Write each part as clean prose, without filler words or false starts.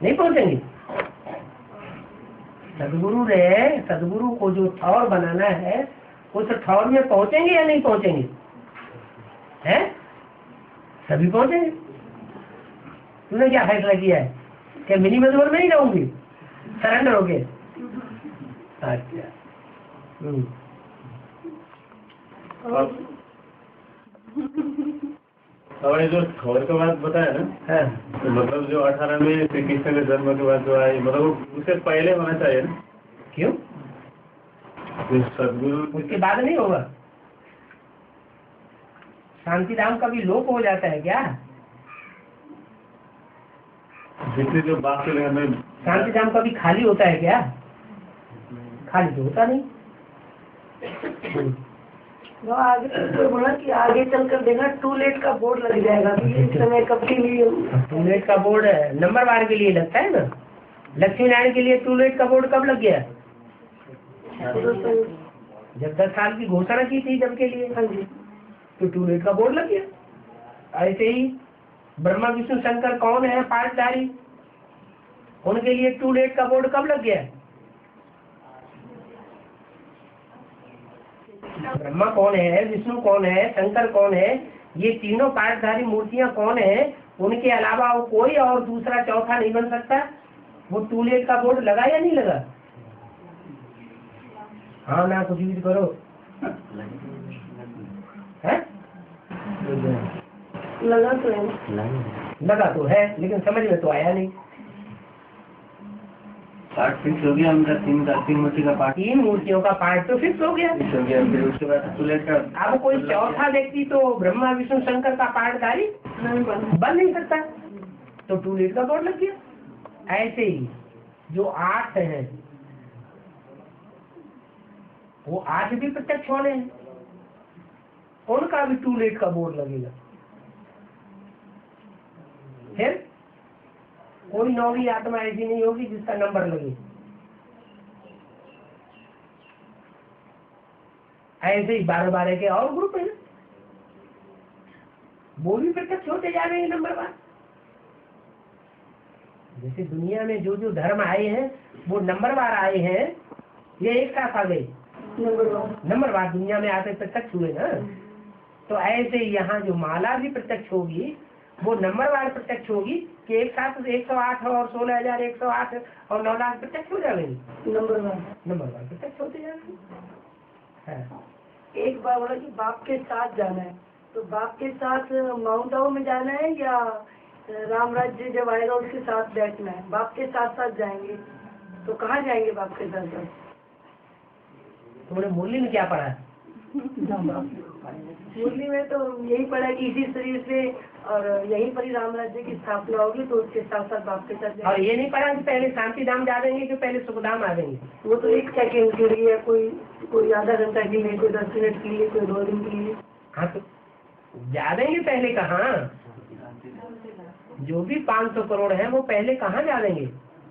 नहीं पहुंचेंगे। सदगुरु ने सदगुरु को जो ठौर बनाना है उस ठौर में पहुंचेंगे या नहीं पहुंचेंगे? हैं? सभी पहुंचेंगे। तूने क्या फैसला किया है कि मिनी मधुबन में ही रहूंगी सरेंडर होके? अच्छा। और ये जो ठौर के बाद बताया ना, तो मतलब जो 18 में श्री कृष्ण के जन्म के बाद जो आए, मतलब उससे पहले होना चाहिए ना? क्यों? सदगुरु उसके बाद नहीं होगा? शांतिधाम का भी लोप हो जाता है क्या? जितने जो बात के में शांतिधाम का भी खाली होता है क्या? खाली तो होता नहीं। वो आगे तो बोला कि आगे चलकर देखा टू लेट का बोर्ड लग जाएगा। इस समय कब के लिए टू लेट का बोर्ड नंबर वार के लिए लगता है ना। लक्ष्मी नारायण के लिए टू लेट का बोर्ड कब लग गया? जब 10 साल की घोषणा की थी जब के लिए। हाँ जी। तो टू लेट का बोर्ड लग गया। ऐसे ही ब्रह्मा विष्णु शंकर कौन है पाठधारी, उनके लिए टू लेट का बोर्ड कब लग गया? ब्रह्मा कौन है, विष्णु कौन है, शंकर कौन है, ये तीनों पाठधारी मूर्तियां कौन है, उनके अलावा वो कोई और दूसरा चौथा नहीं बन सकता। वो टू लेट का बोर्ड लगा या नहीं लगा? हाँ ना कुछ भी करो है? लगा तो है। लगा तो है लेकिन समझ में तो आया नहीं। पार्ट फिक्स हो गया उनका, तीन मूर्ति का पार्ट, 3 मूर्तियों का पार्ट तो फिक्स हो गया। फिर उसके बाद टू लेट का। अब कोई चौथा व्यक्ति तो ब्रह्मा विष्णु शंकर का पाठधारी बन नहीं सकता, तो टू लेट का बोर्ड लग गया। ऐसे ही जो 8 हैं वो 8 भी प्रत्यक्ष होने हैं, उनका भी टू लेट का बोर्ड लगेगा। फिर कोई 9वीं आत्मा ऐसी नहीं होगी जिसका नंबर लगे। ऐसे ही 12 के और ग्रुप है, वो भी प्रत्यक्ष होते जा रहे हैं नंबर वार। जैसे दुनिया में जो जो धर्म आए हैं वो नंबर वार आए हैं, ये एक साथ आ गए नंबर वार दुनिया में आते प्रत्यक्ष हुए ना। तो ऐसे ही यहाँ जो माला भी प्रत्यक्ष होगी वो नंबर वार प्रत्यक्ष होगी कि एक साथ 108 और 16,108 और 9 लाख प्रत्यक्ष हो जाएंगे। नंबर वन प्रत्यक्ष होते जाएंगे। एक बार बोला कि बाप के साथ जाना है, तो बाप के साथ माउंट आबू में जाना है या राम राज्य जब आएगा उसके साथ बैठना है? बाप के साथ साथ जाएंगे तो कहाँ जाएंगे बाप के साथ साथ? तुमने मुरली में क्या पढ़ा है? मुरली में तो यही पढ़ा कि इसी शरीर से और यहीं पर ही राम राज्य की स्थापना होगी, तो उसके साथ साथ बाप के साथ। और ये नहीं पढ़ा कि पहले शांति धाम जा देंगे कि पहले सुखधाम आ जाएंगे? वो तो 1 सेकेंड के लिए, कोई आधा घंटा के लिए, कोई 10 मिनट के लिए, कोई 2 दिन के लिए। हाँ तो जा देंगे पहले कहाँ? जो भी 500 करोड़ है वो पहले कहाँ जा देंगे?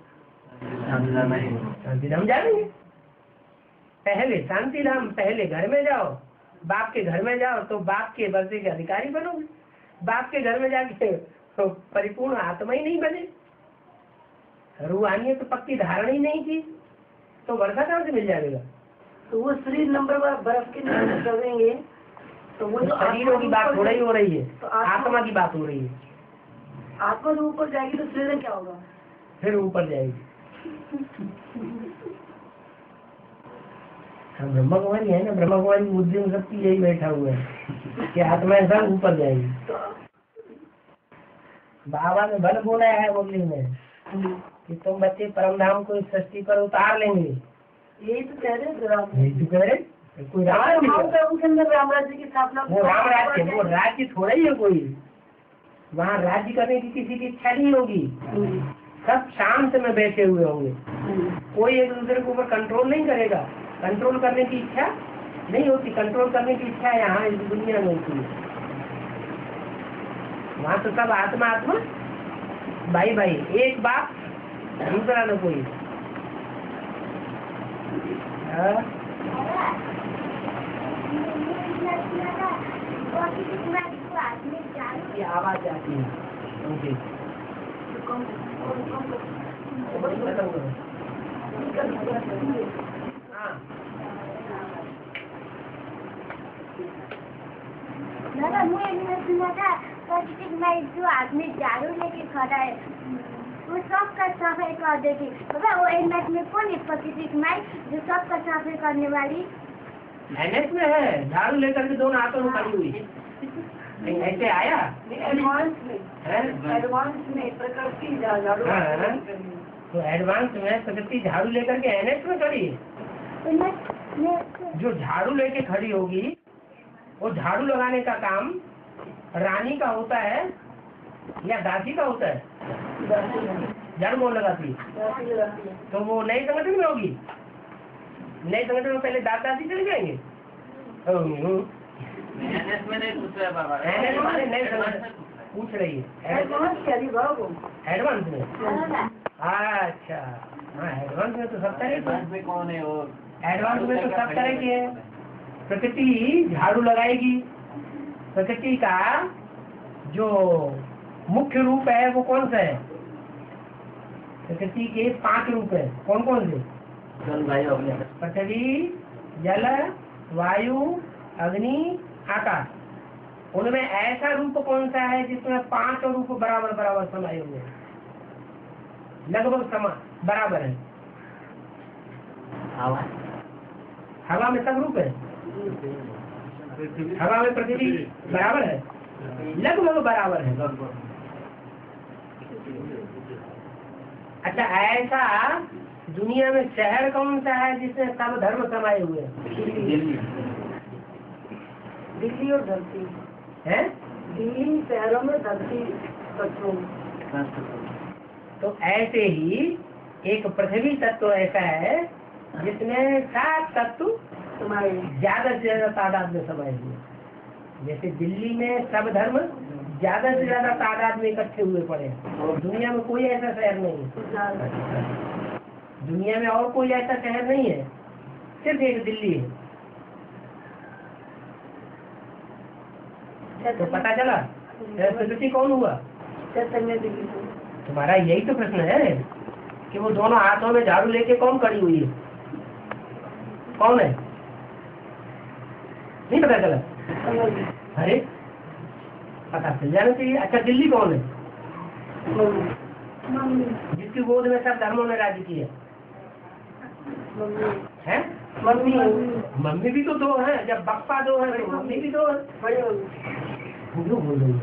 शांति धाम जा देंगे। पहले शांति धाम, पहले घर में जाओ, बाप के घर में जाओ तो बाप के वर्षे के अधिकारी बनोगे। बाप के घर में जाके तो परिपूर्ण आत्मा ही नहीं बने, रूहानियत तो पक्की धारण ही नहीं की, तो वर्षा कहाँ से मिल जाएगा? तो वो शरीर नंबर बर्फ के नीचे करेंगे, तो वो जो शरीरों की बात थोड़ा ही हो रही है, तो आत्मा की बात हो रही है। आत्मा जो ऊपर जाएगी तो शरीर क्या होगा? फिर ऊपर जाएगी। हम ब्रह्मा कुमारी है ना, ब्रह्मा कुमारी बुद्धि में सबकी यही बैठा हुआ है कि आत्मा सब ऊपर जाएगी। बाबा ने बल बोला है मुरली में कि तुम बच्चे परम धाम को इस सृष्टि पर उतार लेंगे। यही तो कह रहे, यही तो कह रहे। कोई राम राज्य की स्थापना, वो राम राज्य, वो राज्य थोड़ा ही है कोई, वहाँ राज्य करने की किसी की इच्छा नहीं होगी। सब शांत में बैठे हुए होंगे, कोई एक दूसरे के ऊपर कंट्रोल नहीं करेगा। कंट्रोल करने की इच्छा नहीं होती, कंट्रोल करने की इच्छा यहाँ इस दुनिया में होती है। वहाँ तो सब आत्मा आत्मा, भाई भाई, एक बाप दूसरा न कोई। आवाज आती है। हाँ दादा मुझे सुना था प्राकृतिक माई जो आदमी झाड़ू लेके खड़ा है वो सबका सफाई कर देगी। बाबा वो एनएच में कौन है प्राकृतिक माई जो सबका सफाई करने वाली? एनएच में है, झाड़ू लेकर के दोनों हाथों में खड़ी हुई। नहीं ऐसे आया एडवांस है? में प्रकृति झाड़ू हाँ, तो एडवांस में प्रकृति झाड़ू लेकर के एनएच में खड़ी है। एनएच में जो झाड़ू लेके खड़ी होगी वो झाड़ू लगाने का काम रानी का होता है या दासी का होता है? झाड़ू कौन लगाती है? तो वो नए संगठन में होगी। नए संगठन में पहले दासी चले जाएंगे। एनएस में नहीं पूछ रहे बाबा, एनएच में नए संगठन पूछ रही है। एडवांस में? अच्छा हाँ, एडवांस में तो सब तरह एडवांस में कौन है वो? एडवांस में तो सब तरह की है। प्रकृति झाड़ू लगाएगी। प्रकृति का जो मुख्य रूप है वो कौन सा है? प्रकृति के 5 रूप है। कौन कौन से? पृथ्वी, जल, वायु, अग्नि, आकाश। उनमें ऐसा रूप कौन सा है जिसमें 5 रूप बराबर बराबर समाये हुए हैं, लगभग समान बराबर है? हवा में सब रूप है। हवा में पृथ्वी बराबर है, लगभग बराबर है। अच्छा ऐसा दुनिया में शहर कौन सा है जिसमें सब धर्म समाये हुए हैं? दिल्ली और धरती है? दिल्ली शहरों में, धरती बच्चों। तो ऐसे ही एक पृथ्वी तत्व ऐसा है जिसमें 7 तत्व ज्यादा से ज्यादा तादाद में समाये हुए। जैसे दिल्ली में सब धर्म ज्यादा से ज्यादा तादाद में इकट्ठे हुए पड़े हैं और दुनिया में कोई ऐसा शहर नहीं है। दुनिया में और कोई ऐसा शहर नहीं है, सिर्फ एक दिल्ली है। तो पता चला प्रकृति कौन हुआ? चैतन्य दिल्ली। तुम्हारा यही तो प्रश्न है कि वो दोनों हाथों में झाड़ू लेके कौन खड़ी हुई है? कौन है? नहीं पता चला? अरे पता चल जाना चाहिए। अच्छा दिल्ली कौन है? जिसकी गोद में सब धर्मों ने राज्य किया है? मम्मी भी तो 2 है। जब बप्पा 2 है तो मम्मी भी 2 है। बोल रही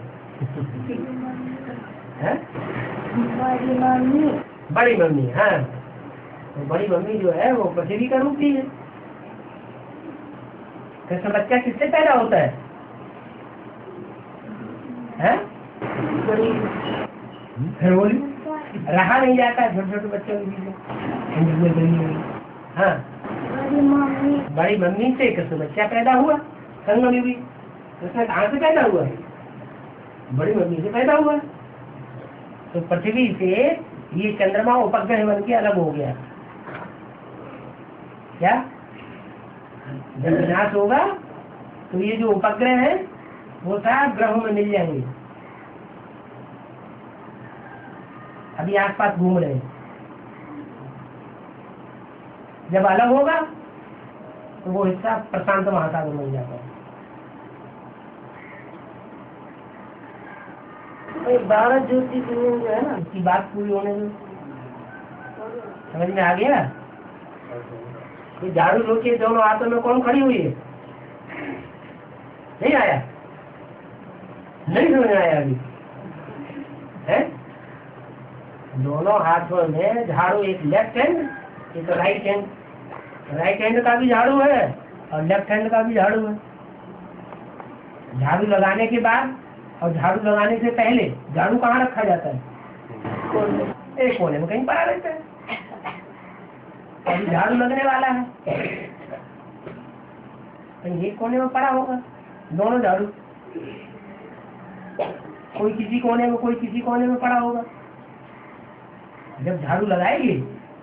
है? बड़ी मम्मी। हाँ, तो बड़ी मम्मी जो है वो पृथ्वी का रूप ही है। कृष्ण बच्चा किससे पैदा होता है? फिर बोली रहा नहीं जाता छोटे छोटे बच्चों के बीच में। हाँ, बड़ी मम्मी से कृष्ण बच्चा पैदा हुआ। संगम भी कृष्ण कहाँ से पैदा हुआ? बड़ी मम्मी से पैदा हुआ। तो पृथ्वी से ये चंद्रमा उपग्रह बन के अलग हो गया। क्या जब विनाश होगा तो ये जो उपग्रह है वो सब ग्रहों में मिल जाएंगे। अभी आसपास घूम रहे हैं। जब अलग होगा तो वो हिस्सा प्रशांत महासागर बन जाता है। 12 ज्योतिर्लिंग है ना, इसकी बात पूरी होने में समझ में आ गया? ये झाड़ू लोके दोनों हाथों में कौन खड़ी हुई है? नहीं आया? नहीं समझ में आया अभी? है दोनों हाथों में झाड़ू, एक लेफ्ट हैंड एक राइट हैंड। राइट हैंड का भी झाड़ू है और लेफ्ट हैंड का भी झाड़ू है। झाड़ू लगाने के बाद और झाड़ू लगाने से पहले झाड़ू कहाँ रखा जाता है? एक कोने में कहीं पड़ा रहता है। अभी झाड़ू लगने वाला है, कहीं एक कोने में पड़ा होगा। दोनों झाड़ू कोई किसी कोने में कोई किसी कोने में पड़ा होगा। जब झाड़ू लगाएगी,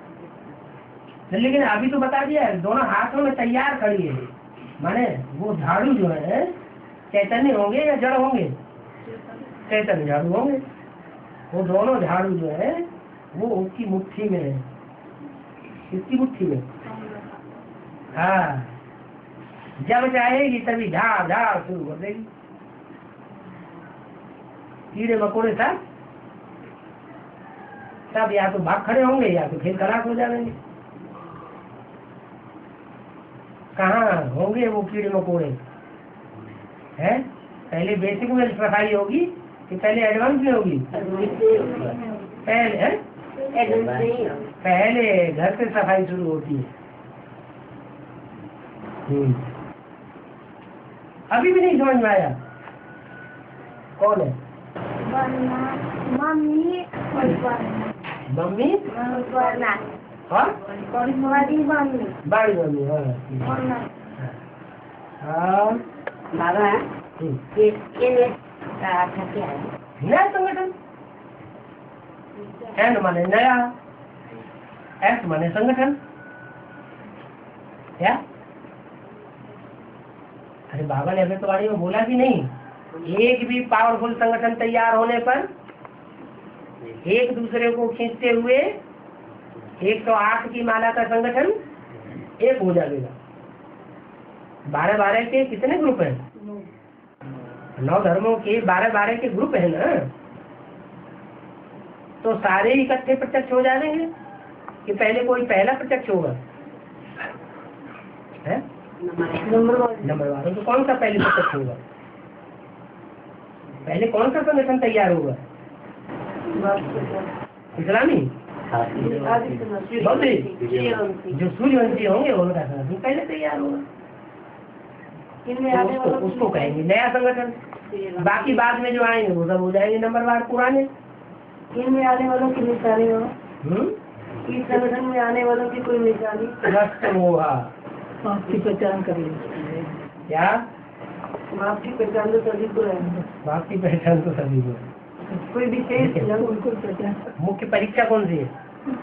लेकिन अभी तो बता दिया है दोनों हाथों में तैयार खड़ी है। माने वो झाड़ू जो है चैतन्य होंगे या जड़ होंगे? चैतन्य झाड़ू होंगे। वो दोनों झाड़ू जो है वो उसकी मुट्ठी में है। इसकी मुट्ठी में। हाँ, जब जाएगी तभी झाड़ झाड़ शुरू कर देगी। कीड़े मकोड़े सब या तो भाग खड़े होंगे या तो फिर खराब हो जाएंगे। कहाँ होंगे वो कीड़े मकोड़े? हैं? पहले बेसिक में सफाई होगी कि पहले एडवांस में होगी? पहले है? पहले घर से सफाई शुरू होती है। अभी भी नहीं समझ में आया कौन है? मम्मी मम्मी और बड़ी मम्मी। हाँ बाबा नया संगठन एन माने नया, एस माने संगठन। क्या? अरे बाबा ने अभी तो वाणी में बोला कि नहीं, एक भी पावरफुल संगठन तैयार होने पर एक दूसरे को खींचते हुए 108 की माला का संगठन एक हो जाएगा। 12 के कितने ग्रुप हैं? 9 धर्मों के 12 के ग्रुप है ना, तो सारे इकट्ठे प्रत्यक्ष हो जाएंगे कि पहले कोई पहला प्रत्यक्ष होगा? है नंबर वालों तो कौन सा पहले प्रत्यक्ष होगा? पहले कौन सा संगठन तैयार होगा? इस्लामी जो सूर्यवंशी होंगे उनका संगठन पहले तैयार होगा, तो उसको कहेंगे नया संगठन। बाकी बाद में जो आएंगे वो सब हो जाएंगे नंबरवार पुराने। इनमें आने वालों की निशानी हो, इस संगठन में आने वालों की कोई निशानी आपकी पहचान करिए। क्या? आपकी पहचान तो सभी को है। आपकी पहचान तो सभी को है। कोई विशेष मुख्य परीक्षा कौन सी है?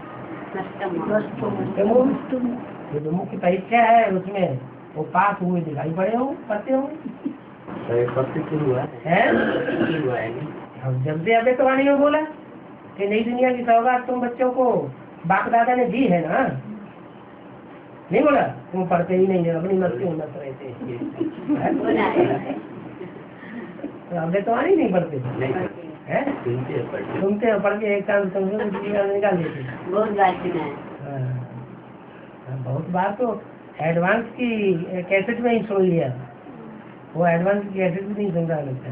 जो मुख्य परीक्षा है उसमें वो पास हुए दिखाई पड़े हो पढ़ते हो जब से अबे तो वाणी में बोला कि नई दुनिया की सौगात तुम बच्चों को बाप दादा ने दी है ना, नहीं बोला? तुम पढ़ते ही नहीं है, अपनी मस्ती में मस्त रहते तो अबे तो वाणी नहीं पढ़ते हैं, सुनते हो, पढ़ के एक साल निकाल देते। बहुत बार तो एडवांस की कैसेट में ही सुन लिया, वो एडवांस की कैसेट भी नहीं सुन रहा लगता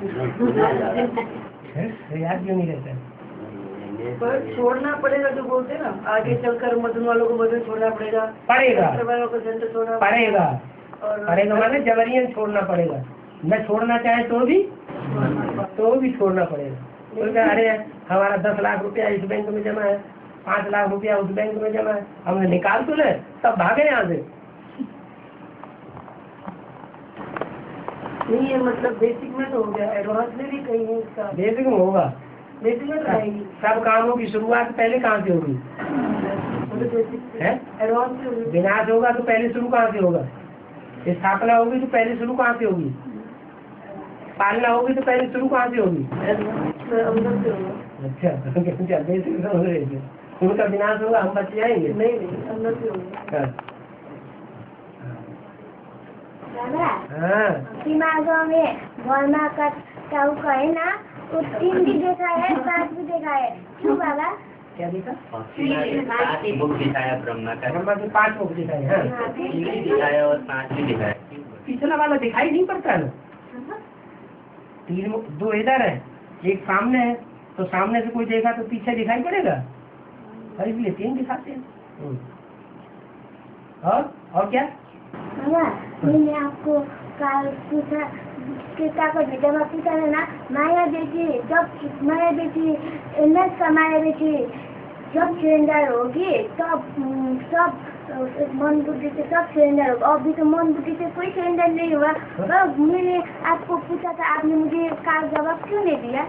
है, याद क्यों नहीं रहता? पर छोड़ना पड़ेगा जो बोलते ना, आगे चलकर मदन वालों को मदन छोड़ना पड़ेगा, पड़ेगा वालों को सेंटर छोड़ना पड़ेगा, पड़ेगा माने जबरियन छोड़ना पड़ेगा। न छोड़ना चाहे तो भी छोड़ना पड़ेगा। तो अरे हमारा 10 लाख रुपया इस बैंक में जमा है, 5 लाख रुपया उस बैंक में जमा है, हमने निकाल तो ले, तब भागे यहाँ से। नहीं है, मतलब बेसिक में तो हो गया, एडवांस में भी कहीं है इसका। बेसिक में होगा, बेसिक में तो आएगी। सब कामों की शुरुआत पहले कहाँ से होगी? एडवांस में होगी। विनाश होगा तो पहले शुरू कहाँ से होगा? स्थापना होगी तो पहले शुरू कहाँ से होगी? पालना होगी तो पहले शुरू कहाँ से होगी? अंदर से होगा। अच्छा, बेसिक समझ रहे थे। उनका विनाश होगा, हम बच जाएंगे? नहीं, अंदर से होगा। दिमागों में वर्मा का है ना, वो 3 भी देखा है, 5 भी देखा है। क्यों बाबा? क्या देखा? 5 बुक दिखाया ब्रह्मा का, ब्रह्मा के 5 बुक दिखाए हैं, 3 दिखाया और 5 भी दिखाया। पिछला वाला दिखाई नहीं पड़ता ना, 2 इधर है, एक सामने है, तो सामने से कोई देखा तो पीछे दिखाई पड़ेगा, इसलिए 3 दिखाते हैं। और क्या? मैंने आपको कल पूछा जब आप पूछा था ना, माया बेटी जब सरेंडर होगी तब सब मन बुद्धि से सब सरेंडर होगा। अभी तो मन बुद्धि से कोई सरेंडर नहीं हुआ। मैंने आपको पूछा था, आपने मुझे का जवाब क्यों नहीं दिया?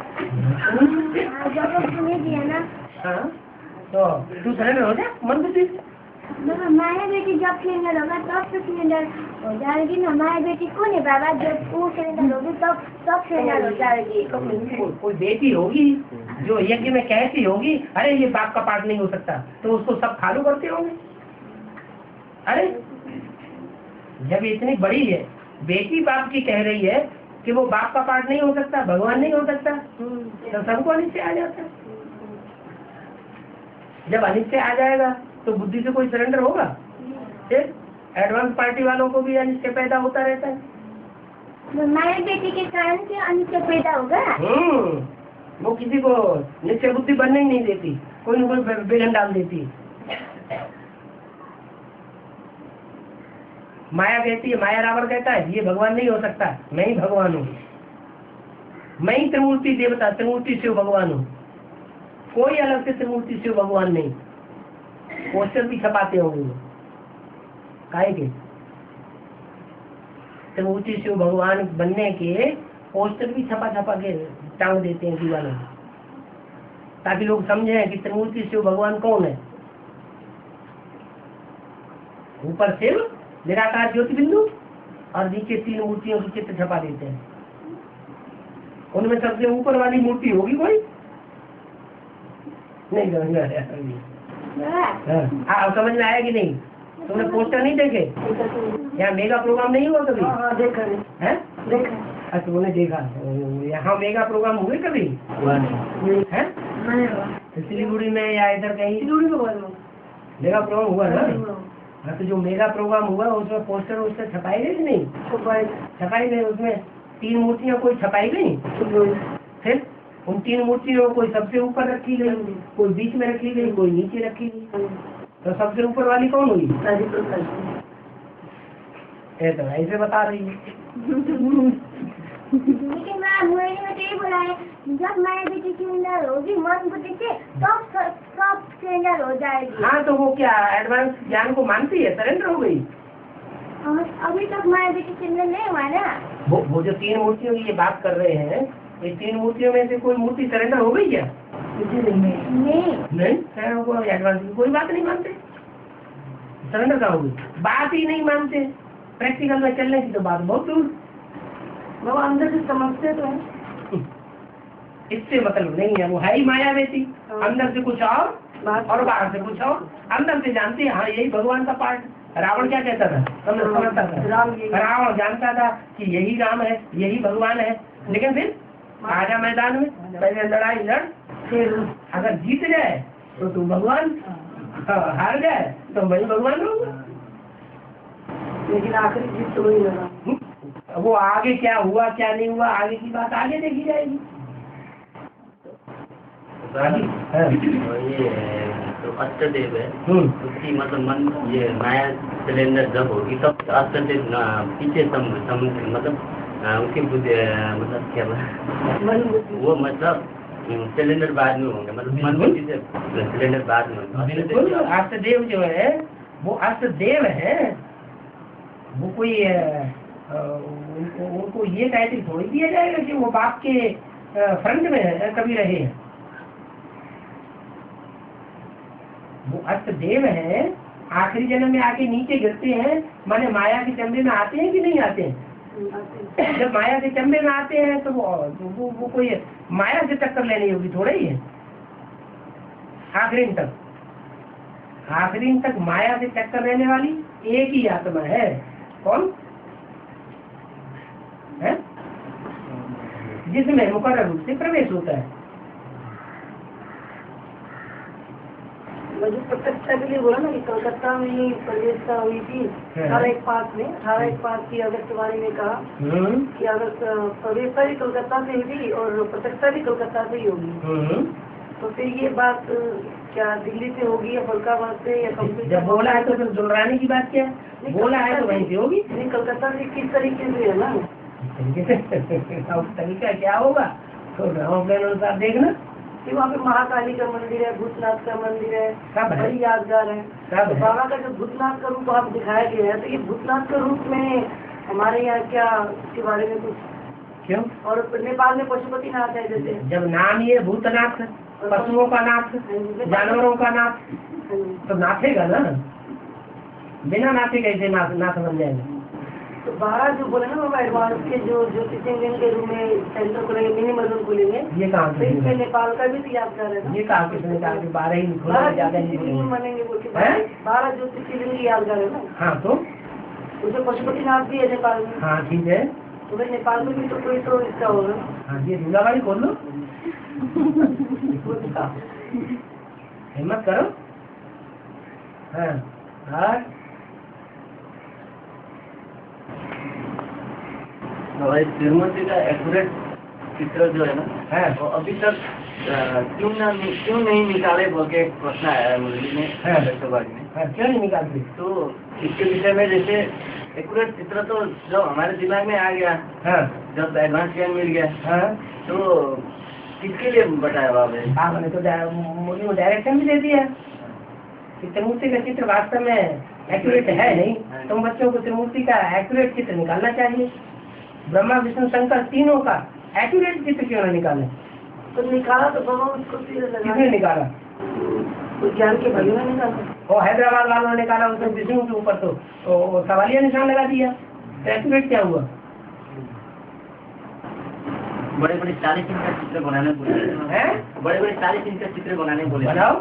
जवाब क्यों नहीं दिया ना? तो तू सरेंडर हो जा मन बुद्धि, बाबा माया बेटी जब सिलेंडर होगा तब तो सिलेंडर हो जाएगी ना। माया बेटी कौन है बाबा? जब वो सिलेंडर होगी तब सिलेंडर हो जाएगी। कोई बेटी होगी जो यज्ञ में कहती होगी अरे ये बाप का पाठ नहीं हो सकता, तो उसको सब फॉलो करते होंगे। अरे जब इतनी बड़ी है बेटी बाप की कह रही है कि वो बाप का पाठ नहीं हो सकता, भगवान नहीं हो सकता, तो सबको अनिश्चय आ जाता है। जब अनिश्चय आ जाएगा तो बुद्धि से कोई सरेंडर होगा? फिर एडवांस पार्टी वालों को भी अनिश्चय पैदा होता रहता है। माया बेटी के कारण से अनिश्चय पैदा होगा। वो किसी को निश्चय बुद्धि बनने ही नहीं देती, कोई न कोई विघ्न डाल देती। माया कहती है, माया रावण कहता है ये भगवान नहीं हो सकता, मैं ही भगवान हूँ, मैं ही त्रिमूर्ति देवता, त्रिमूर्ति शिव भगवान हूँ, कोई अलग से त्रिमूर्ति शिव भगवान नहीं। पोस्टर भी छपाते होंगे वो, काहे के? त्रिमूर्ति शिव भगवान बनने के पोस्टर भी छपा के टांग देते हैं दीवारों में, ताकि लोग समझें कि त्रिमूर्ति शिव भगवान कौन है। ऊपर शिव निराकार ज्योति बिंदु और नीचे 3 मूर्तियों की चित्र छपा देते हैं। उनमें सबसे ऊपर वाली मूर्ति होगी कोई नहीं? अब समझ में आया कि नहीं? तुमने पोस्टर नहीं देखे? यहाँ मेगा प्रोग्राम नहीं हुआ कभी? देखा है। अच्छा तुमने देखा? यहाँ मेगा प्रोग्राम हुए कभी? सिलीगुड़ी में या इधर कहीं मेगा प्रोग्राम हुआ ना? हाँ, तो जो मेगा प्रोग्राम हुआ उसमें पोस्टर उससे छपाई गई नहीं? छपाई गई। उसमें 3 मूर्तियाँ कोई छपाई गई, फिर उन 3 मूर्तियों कोई सबसे ऊपर रखी गई, कोई बीच में रखी गई, कोई नीचे रखी गई। तो सबसे ऊपर वाली कौन हुई? तो ऐसे बता रही है। लेकिन मैं मुझे तो ये बोला है जब माया बेटी सिलेंडर होगी मन बुद्धि से तब सब सिलेंडर हो जाएगी। हाँ तो वो क्या एडवांस ज्ञान को मानती है? सरेंडर हो गई? अभी तक माया बेटी सिलेंडर नहीं हुआ ना। वो जो 3 मूर्तियों की ये बात कर रहे हैं, ये 3 मूर्तियों में से कोई मूर्ति सरेंडर हो गई क्या? नहीं वो एडवांस की कोई बात नहीं मानते, सरेंडर का होगी बात ही नहीं मानते। प्रैक्टिकल में चलने की तो बात बहुत दूर। वो अंदर से समझते तो है, इससे मतलब नहीं है। वो है ही माया बेटी, अंदर से कुछ और बाहर से कुछ और। अंदर से जानते हैं हाँ यही भगवान का पार्ट। रावण क्या कहता था? समझता था। रावण जानता था कि यही राम है, यही भगवान है, लेकिन फिर आजा मैदान में, पहले लड़ाई लड़, फिर अगर जीत जाए तो तू भगवान, हार जाए तो मैं भगवान रहूंगा। लेकिन आखिरी जीत तो वही लगा। वो आगे क्या हुआ क्या नहीं हुआ, आगे की बात आगे देखी जाएगी। ये तो अष्टदेव है, उसकी मतलब मन ये माया सिलेंडर जब होगी तब अष्टदेव पीछे मतलब उसकी बुद्धि मतलब क्या वो मतलब सिलेंडर बाद में होंगे, मतलब मन बुद्धि से सिलेंडर बाद में होंगे। अष्टदेव जो है वो अष्टदेव है, वो कोई उनको ये टाइटल थोड़ी दिया जाएगा कि वो बाप के फ्रंट में कभी रहे हैं। वो अष्टदेव है, आखिरी जन्म में आके नीचे गिरते हैं, माने माया के चंबे में आते हैं कि नहीं आते हैं? जब माया के चंबे में आते हैं तो वो कोई माया से टक्कर लेनी होगी थोड़ा ही है। आखिरी तक माया से टक्कर लेने वाली एक ही आत्मा है। कौन है? जिसमें मुकर्रर रूप से प्रवेश होता है। मुझे प्रत्यक्षता के लिए बोला ना कि कलकत्ता में ही प्रतिष्ठा हुई थी 18 पास में। 18 पास की अगस्त वाणी में कहा कि अगस्त प्रतिष्ठा भी कलकत्ता से ही थी और प्रत्यक्षता भी कलकत्ता से ही होगी। तो फिर ये बात क्या दिल्ली से होगी या फुलकाबाद से या कंप्यूटर? जब बोला है तो फिर दुलराने की बात क्या है? बोला है तो वहीं से होगी। नहीं, कलकत्ता से किस तरीके से है ना? तरीका क्या होगा तो अनुसार देखना। वहाँ पे महाकाली का मंदिर है, भूतनाथ का मंदिर है, सब है, बड़ी यादगार है। तो बाबा का जो भूतनाथ का रूप आप दिखाया गया है, तो ये भूतनाथ के रूप में हमारे यहाँ क्या इसके बारे में कुछ? क्यों? और नेपाल में पशुपति नाथ है जैसे। जब नाम ही है भूतनाथ, पशुओं का नाथ, जानवरों का नाथ, तो नाथेगा ना। बिना नापे कैसे ना समझ जाएंगे? तो 12 जो बोले ना बाबा एडवांस के जो ज्योतिषिंग के रूम में सेंटर खोलेंगे, मिनी मजदूर खोलेंगे, ये कहाँ तो से? इसमें नेपाल का भी तो याद कर रहे हैं ये कहा किसने कहा कि 12 ही खोला, 12 ज्यादा नहीं ज्योतिषिलिंग बोलेंगे। बनेंगे बोल के हैं? 12 ज्योतिषिलिंग याद कर रहे हैं ना। हाँ तो उसे पशुपतिनाथ भी है नेपाल में, हाँ ठीक है। तो भाई नेपाल में भी तो कोई तो इसका होगा। हाँ ये धूलाबाड़ी खोल लो, हिम्मत करो। हाँ और हमारे तिरुमूर्ति का एक्यूरेट चित्र जो है ना, है वो अभी तक क्यों नहीं निकाले बोल के एक प्रश्न आया है मुरली में, बैठकबाजी में। हाँ, क्यों नहीं निकालते? तो इसके विषय में जैसे एक्यूरेट चित्र तो जो हमारे दिमाग में आ गया, हाँ जब एडवांस ज्ञान मिल गया, हाँ तो किसके लिए बताया बाबा? आपने तो मुझे डायरेक्शन भी दे दिया कि त्रिमूर्ति का चित्र वास्तव में एक्यूरेट है नहीं। तुम बच्चों को त्रिमूर्ति का एक्यूरेट चित्र निकालना चाहिए। ब्रह्मा विष्णु शंकर तीनों का एक्यूरेट चित्र क्यों न निकाले? तो निकाला तो बाबा उसको फिर किसने निकाला? तो ज्ञान के भाइयों ने निकाला। वो हैदराबाद वालों ने निकाला, उसने विष्णु के ऊपर तो सवालिया निशान लगा दिया। तो एक्यूरेट क्या हुआ? बड़े बड़े 40 इंच का चित्र बनाने बोले हैं? बड़े बड़े 40 इंच का चित्र बनाने बोले बनाओ।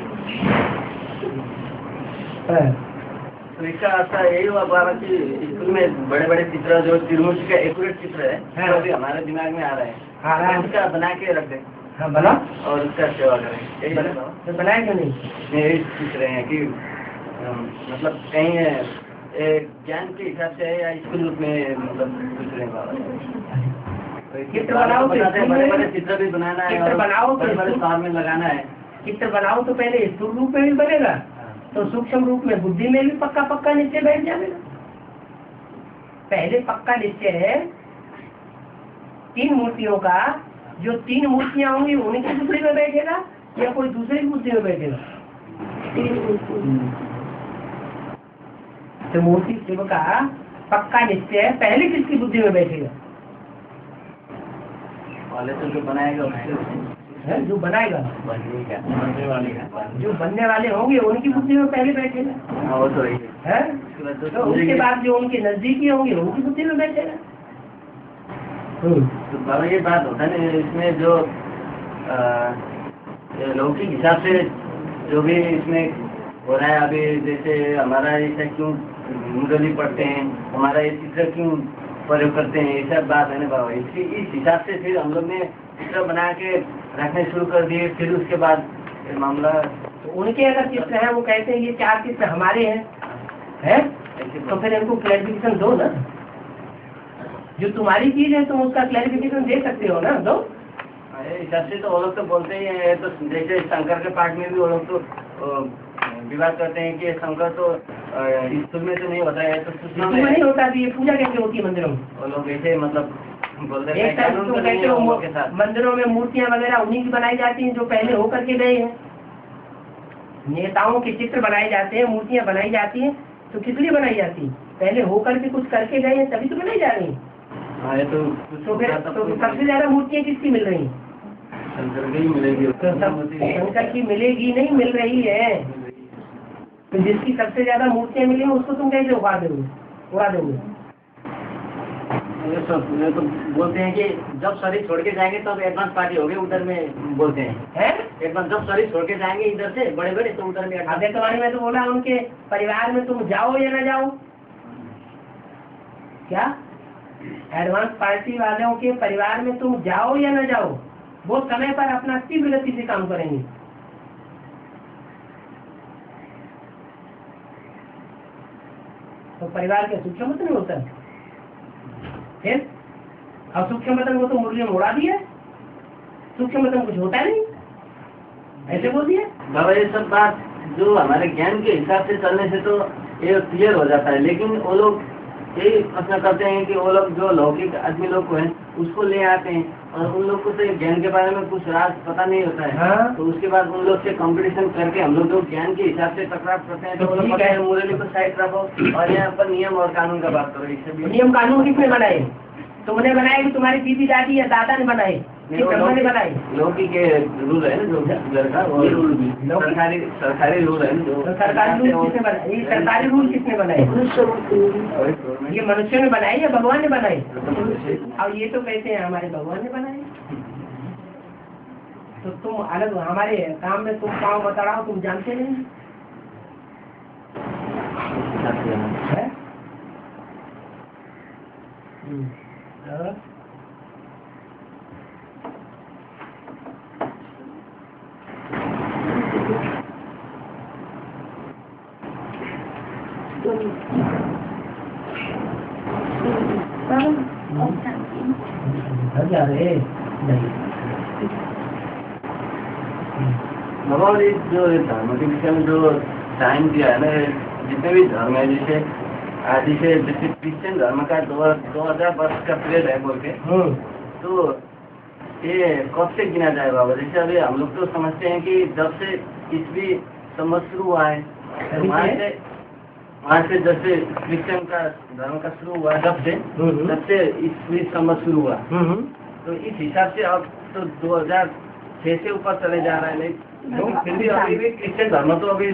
हाँ। तो इसका अर्थ यही हुआ बाबा कि स्कूल में बड़े बड़े चित्र जो तिरुमूर्ति का एक्यूरेट चित्र है, हाँ। जो अभी हमारे दिमाग में आ रहा है, आ रहा है। उसका बना के रख दें हाँ बनाओ। और उसका सेवा करें। यही है बाबा। तो बनाए क्यों नहीं? यही पूछ रहे हैं कि मतलब कहीं ज्ञान के हिसाब से है या स्कूल रूप में, मतलब पूछ रहे हैं बाबा। चित्र बनाओ तो बड़े बड़े चित्र भी बनाना है, चित्र बनाओ तो बड़े बड़े स्थान में लगाना है। चित्र बनाओ तो पहले स्थूल रूप में भी बनेगा, तो सूक्ष्म रूप में बुद्धि में भी पक्का निश्चय बैठ जाएगा। पहले पक्का निश्चय है 3 मूर्तियों का, जो 3 मूर्तियां होंगी उनकी बुद्धि में बैठेगा या कोई दूसरे की बुद्धि में बैठेगा? तो मूर्ति शिव का पक्का निश्चय पहले किसकी बुद्धि में बैठेगा? पहले तो जो बनाएगा उसके है जो बनाएगा, बनने वाले का, जो बनने वाले होंगे उनकी बुद्धि में पहले बैठेगा। हाँ वो तो है तो उसके बाद जो उनके नजदीकी होंगे उनकी बुद्धि में बैठेगा। तो बाबा ये बात होता है ना, इसमें जो लौकिक हिसाब से जो भी इसमें हो रहा है अभी, जैसे हमारा ऐसा क्यों मुरली पढ़ते हैं, हमारा ये चित्र क्यों प्रयोग करते हैं, ये सब बात है ना बाबा। इस हिसाब से फिर हम लोग ने चित्र बना के रखने शुरू कर दिए, फिर उसके बाद मामला तो उनके अगर चित्र है वो कहते हैं ये 4 चित्र हमारे हैं, तो फिर इनको क्लैरिफिकेशन दो ना। जो तुम्हारी चीज है तुम उसका क्लैरिफिकेशन दे सकते हो ना, दो। हिसाब से तो वो लोग तो बोलते ही है, तो जैसे शंकर के पाठ में भी वो लोग तो विवाद करते हैं कि शंकर तो स्कूल में तो नहीं होता है, तो सूचना में नहीं होता। तो ये पूजा कैसे होती है मंदिरों में? वो लोग ऐसे मतलब बोलते एक तरफ तुम कहते हो के साथ मंदिरों में मूर्तियां वगैरह उन्हीं की बनाई जाती हैं जो पहले होकर के गए हैं। नेताओं के चित्र बनाए जाते हैं, मूर्तियां बनाई जाती हैं, तो किस लिए बनाई जाती है? पहले होकर के कुछ करके गए हैं तभी तो बनाई जा रही है। हाँ, ये तो फिर तो सबसे ज्यादा मूर्तियां किसकी मिल रही हैं? शंकर की मिलेगी, तो शंकर की मिलेगी नहीं, मिल रही है। तो जिसकी सबसे ज्यादा मूर्तियां मिली हैं उसको तुम कैसे उड़ा दोगे? ये तो बोलते हैं कि जब शरीर छोड़ के जाएंगे तब एडवांस पार्टी होगी, उधर में बोलते हैं। एडवांस जब शरीर छोड़ के जाएंगे इधर से बड़े बड़े, तो उधर में आधे कमाने में तो बोला उनके परिवार में तुम जाओ या ना जाओ। क्या एडवांस पार्टी वालों के परिवार में तुम जाओ या ना जाओ, वो समय पर अपना तीव्र गति से काम करेंगे। तो परिवार के सूक्ष्म मतन होता है। फिर अब सूक्ष्म मतन को तो मुरली में उड़ा दिया, सूक्ष्म मतन कुछ होता नहीं, ऐसे बोल दिया। बाबा ये सब बात जो हमारे ज्ञान के हिसाब से चलने से तो ये क्लियर हो जाता है, लेकिन वो लोग यही प्रश्न करते हैं कि वो लोग जो लौकिक आदमी लोग को हैं उसको ले आते हैं, और उन लोग को तो ज्ञान के बारे में कुछ राज पता नहीं होता है। हाँ। तो उसके बाद उन लोग से कंपटीशन करके हम लोग जो ज्ञान के हिसाब से टकराव करते हैं, तो वो लोग कहते हैं मुरली को साइड रखो और यहाँ पर नियम और कानून का बात करो। इससे भी नियम कानून किसने बनाए? तुमने बनाए कि तुम्हारी दीदी दादी या दादा ने बनाए? कि ब्रह्मा ने बनाई? लौकिक के रूल है ना जो घर का, वो रूल भी सरकारी रूल है ना जो। तो सरकारी रूल किसने बनाए? ये सरकारी रूल किसने बनाए? ये मनुष्य ने बनाए या भगवान ने बनाए? और ये तो कहते हैं हमारे भगवान ने बनाए। तो तुम अलग हमारे काम में तुम पाँव मत अड़ाओ, तुम जानते नहीं है? जा रहे नहीं। भगवान जो धर्म के विषय में जो टाइम दिया है ना, जितने भी धर्म है, जैसे आदि से जैसे क्रिश्चियन धर्म का 2000 वर्ष का पीरियड है बोल के, तो ये कब से गिना जाए बाबा? जैसे अभी हम लोग तो समझते हैं कि जब से ईस्वी संवत शुरू हुआ है, तो वहाँ से जैसे क्रिश्चियन का धर्म का शुरू हुआ जब से ईस्वी संवत शुरू हुआ, तो इस हिसाब से अब तो 2006 से ऊपर चले जा रहा है। लेकिन फिर भी अभी भी क्रिश्चियन धर्म तो अभी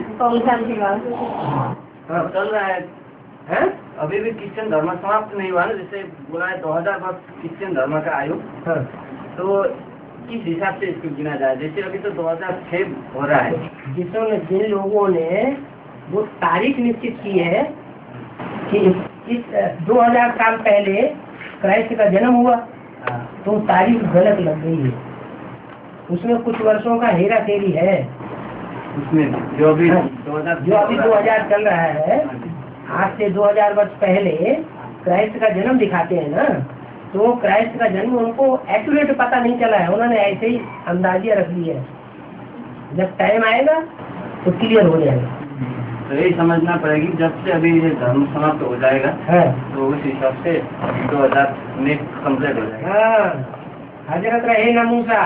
चल रहा है। अभी भी क्रिश्चियन धर्म समाप्त नहीं हुआ ना, जैसे बोला है 2000 वर्ष क्रिश्चियन धर्म का आयु, तो किस हिसाब से इसको गिना जाए? जैसे अभी तो 2006 हो रहा है। जिन लोगों ने वो तारीख निश्चित की है कि इस 2000 साल पहले क्राइस्ट का जन्म हुआ, तो तारीख गलत लग गई है। उसमें कुछ वर्षों का हेरा फेरी है। उसमें जो अभी 2000 चल रहा है, आज से 2000 वर्ष पहले क्राइस्ट का जन्म दिखाते हैं ना, तो क्राइस्ट का जन्म उनको एक्यूरेट पता नहीं चला है, उन्होंने ऐसे ही अंदाजिया रख ली है। जब टाइम आएगा तो क्लियर हो जाएगा। तो यही समझना पड़ेगी, जब से अभी ये धर्म समाप्त हो जाएगा तो उस हिसाब से 2000 में कंप्लीट हो जाएगा। हजरत रहे न मूसा।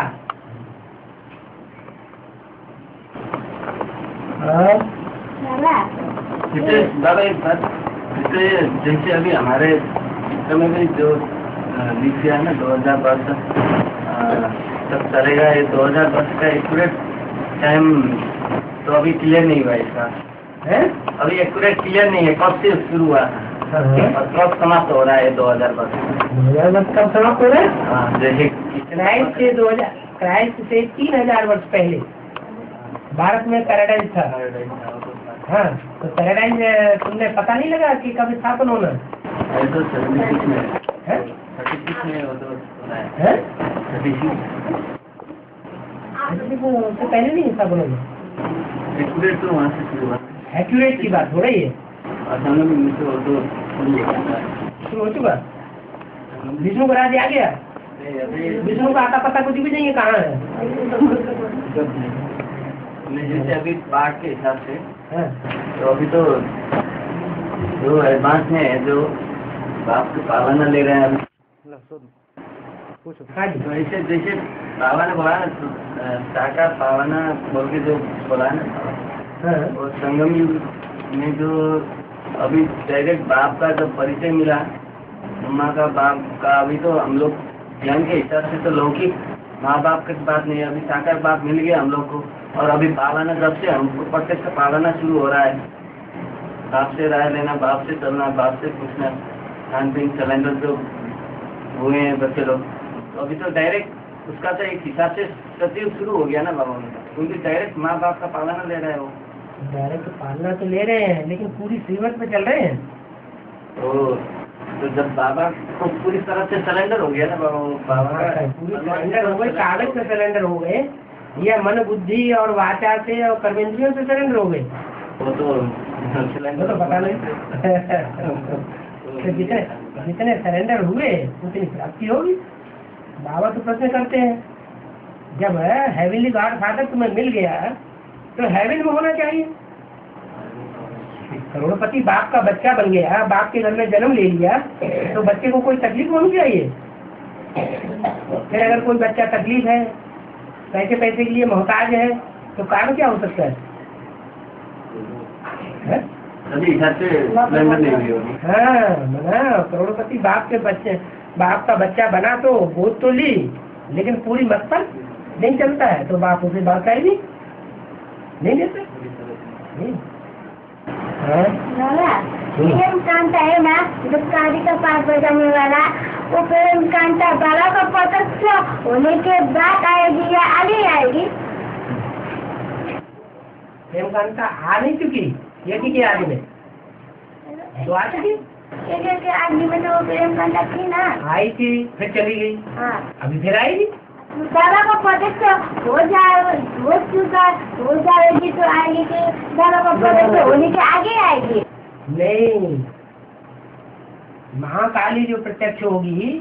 जैसे बाबा एक बात, जैसे अभी हमारे समय में जो लिख दिया है ना 2000 वर्ष तब चलेगा, ये 2000 वर्ष का एक्यूरेट टाइम तो अभी क्लियर नहीं हुआ इसका है? अभी एक्यूरेट क्लियर नहीं है कब से शुरू हुआ और कब समाप्त हो रहा है 2000 वर्ष कब समाप्त हो रहा है? हाँ, जैसे क्राइस्ट से 3000 वर्ष पहले भारत में पैराडाइज था। हाँ, तो पैराडाइज तुमने पता नहीं लगा कि कब स्थापन होना? तो 36 में वो तो है 36 पहले नहीं स्थापन होगा। एक्यूरेट तो वहाँ से शुरू हुआ। एक्यूरेट की बात हो रही है। शुरू हो चुका। विष्णु को राज्य आ गया। विष्णु का आता पता कुछ भी नहीं है कहाँ है। जैसे अभी पाठ के हिसाब से तो अभी तो जो एडवांस में है, जो बाप की पावना ले रहे हैं अभी, तो ऐसे जैसे बाबा ने बोला ना टाका पावना बोल के जो बोला ना, और संगम युग में जो अभी डायरेक्ट बाप का जब परिचय मिला, माँ का बाप का, अभी तो हम लोग ज्ञान के हिसाब से तो लौकिक माँ बाप की बात नहीं है, अभी साकार बाप मिल गया हम लोग को। और अभी पावना जब से हमको प्रत्यक्ष पावना शुरू हो रहा है, बाप से राय लेना, बाप से चलना, बाप से पूछना, खान पीन सिलेंडर जो हुए हैं बच्चे लोग, तो अभी तो डायरेक्ट उसका तो एक हिसाब से सतयुग शुरू हो गया ना बाबा ने, क्योंकि डायरेक्ट माँ बाप का पालना ले रहे हैं। वो डायरेक्ट पालना तो ले रहे हैं, लेकिन पूरी श्रीमत पे चल रहे हैं। तो जब बाबा को पूरी तरह से सरेंडर हो गया ना बाबा, बाबा पूरी सरेंडर हो गए, कागज से सरेंडर हो गए, या मन बुद्धि और वाचा से और कर्मेंद्रियों से सरेंडर हो गए, वो तो पता नहीं। तो जितने सरेंडर हुए उतनी प्राप्ति होगी। बाबा तो प्रश्न करते हैं, जब हेवनली गॉड फादर तुम्हें मिल गया तो हेवन में होना चाहिए। करोड़पति बाप का बच्चा बन गया, बाप के घर में जन्म ले लिया, तो बच्चे को कोई तकलीफ होनी चाहिए। फिर अगर कोई बच्चा तकलीफ है, पैसे के लिए मोहताज है, तो कारण क्या हो सकता है? हाँ, करोड़पति बाप का बच्चा बना तो गोद तो ली, लेकिन पूरी मत पर नहीं चलता है तो बाप उसे बाकायदी नहीं देते। हाँ? प्रेम कांता है ना जो काली का पास बजाने वाला, वो प्रेम कांता बाला का प्रत्यक्ष होने के बाद आएगी या आगे आएगी? प्रेम कांता आ नहीं चुकी यदि के आगे में तो आ चुकी एक आदमी में तो वो प्रेम कांता थी ना, आई थी फिर चली गई। हाँ अभी फिर आएगी। बाला का प्रत्यक्ष हो जाएगी तो आएगी कि बाला का प्रत्यक्ष होने के आगे आएगी? नहीं, महाकाली जो प्रत्यक्ष होगी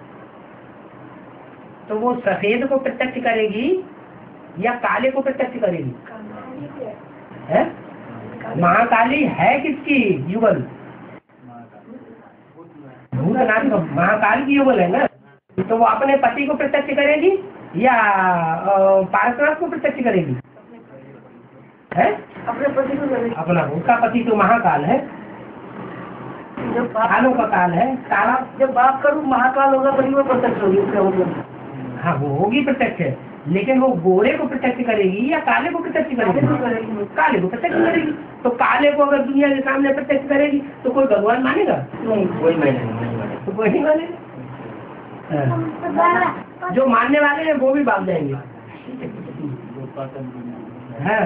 तो वो सफेद को प्रत्यक्ष करेगी या काले को प्रत्यक्ष करेगी? है? महाकाली है किसकी युगल? भूतनाथ महाकाल की युगल है ना, तो वो अपने पति को प्रत्यक्ष करेगी या पारसनाथ को प्रत्यक्ष करेगी? है अपने पति को करेगी। अपना उसका पति तो महाकाल है, जब कालों का काल है। काला जब बाप का रूप महाकाल होगा तभी वो प्रत्यक्ष होगी उसका मतलब। हाँ वो होगी प्रत्यक्ष, लेकिन वो गोरे को प्रत्यक्ष करेगी या काले को प्रत्यक्ष करेगी? काले को प्रत्यक्ष करेगी। तो काले को अगर दुनिया के सामने प्रत्यक्ष करेगी तो कोई भगवान मानेगा? नहीं, कोई नहीं तो कोई नहीं मानेगा। हाँ। जो मानने वाले हैं वो भी भाग जाएंगे। हाँ।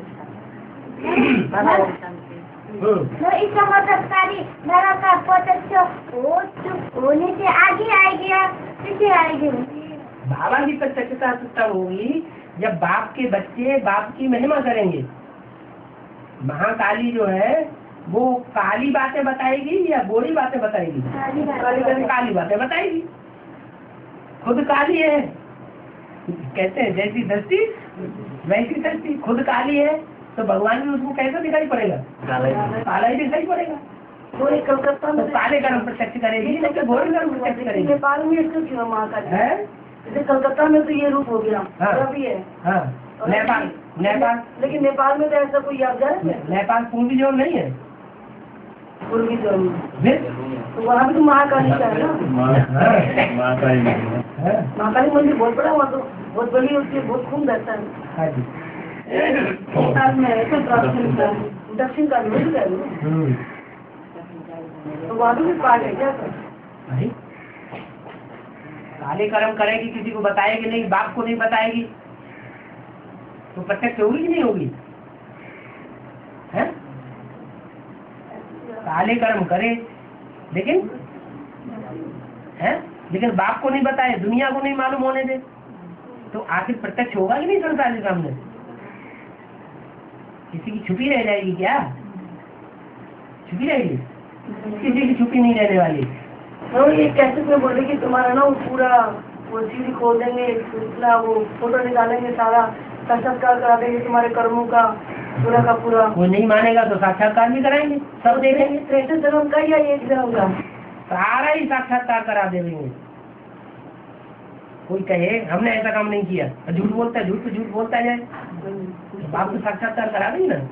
तो इसका मतलब सारी बाला का प्रत्यक्ष होने से आगे आएगी या पीछे आएगी? बाबा की प्रत्यक्षता तब होगी जब बाप के बच्चे बाप की महिमा करेंगे। महाकाली जो है वो काली बातें बताएगी या गोरी बातें बताएगी? काली बातें बताएगी। खुद काली है, कहते हैं जैसी दृष्टि वैसी सृष्टि। खुद काली है तो भगवान भी उसको कैसा दिखाई पड़ेगा? काला ही दिखाई पड़ेगा। वो एक कलकत्ता में तो काले कर्म प्रत्यक्ष करेगी लेकिन गोरे कर्म प्रत्यक्ष करेगी। नेपाल में इसको क्यों महाकाली है? जैसे कलकत्ता में तो ये रूप हो गया। हाँ। भी है। हाँ। नेपाल लेकिन नेपाल में तो ऐसा कोई याद है? नेपाल पूर्वी जोन नहीं है। पूर्वी जोन फिर तो वहाँ भी तो महाकाली का है ना। महाकाली महाकाली मंदिर बहुत बड़ा, वहाँ तो बहुत बड़ी होती है, बहुत खून रहता है। हाँ जी। नेपाल में है तो दक्षिण का भी है। तो वहाँ भी पार्ट है क्या? भाई काले कर्म करेगी, किसी को बताएगी नहीं, बाप को नहीं बताएगी तो प्रत्यक्ष होगी कि नहीं होगी? है? काले कर्म करे लेकिन है, लेकिन बाप को नहीं बताए, दुनिया को नहीं मालूम होने दे तो आखिर प्रत्यक्ष होगा कि नहीं संसार के सामने? किसी की छुपी रह जाएगी क्या? छुपी रहेगी? किसी की छुपी नहीं रहने वाली। तो ये कैसे में बोले कि तुम्हारा ना वो पूरा वो सीढ़ी खोल देंगे, इतना वो फोटो निकालेंगे, सारा साक्षात्कार करा देंगे तुम्हारे कर्मों का पूरा का पूरा। कोई नहीं मानेगा तो साक्षात्कार भी कराएंगे, सब देखेंगे। 63 जन्म का या 1 जन्म का? सारा ही साक्षात्कार करा देंगे। कोई कहे हमने ऐसा काम नहीं किया, झूठ बोलता है, झूठ पे झूठ बोलता जाए, बाप को साक्षात्कार करा देंगे ना।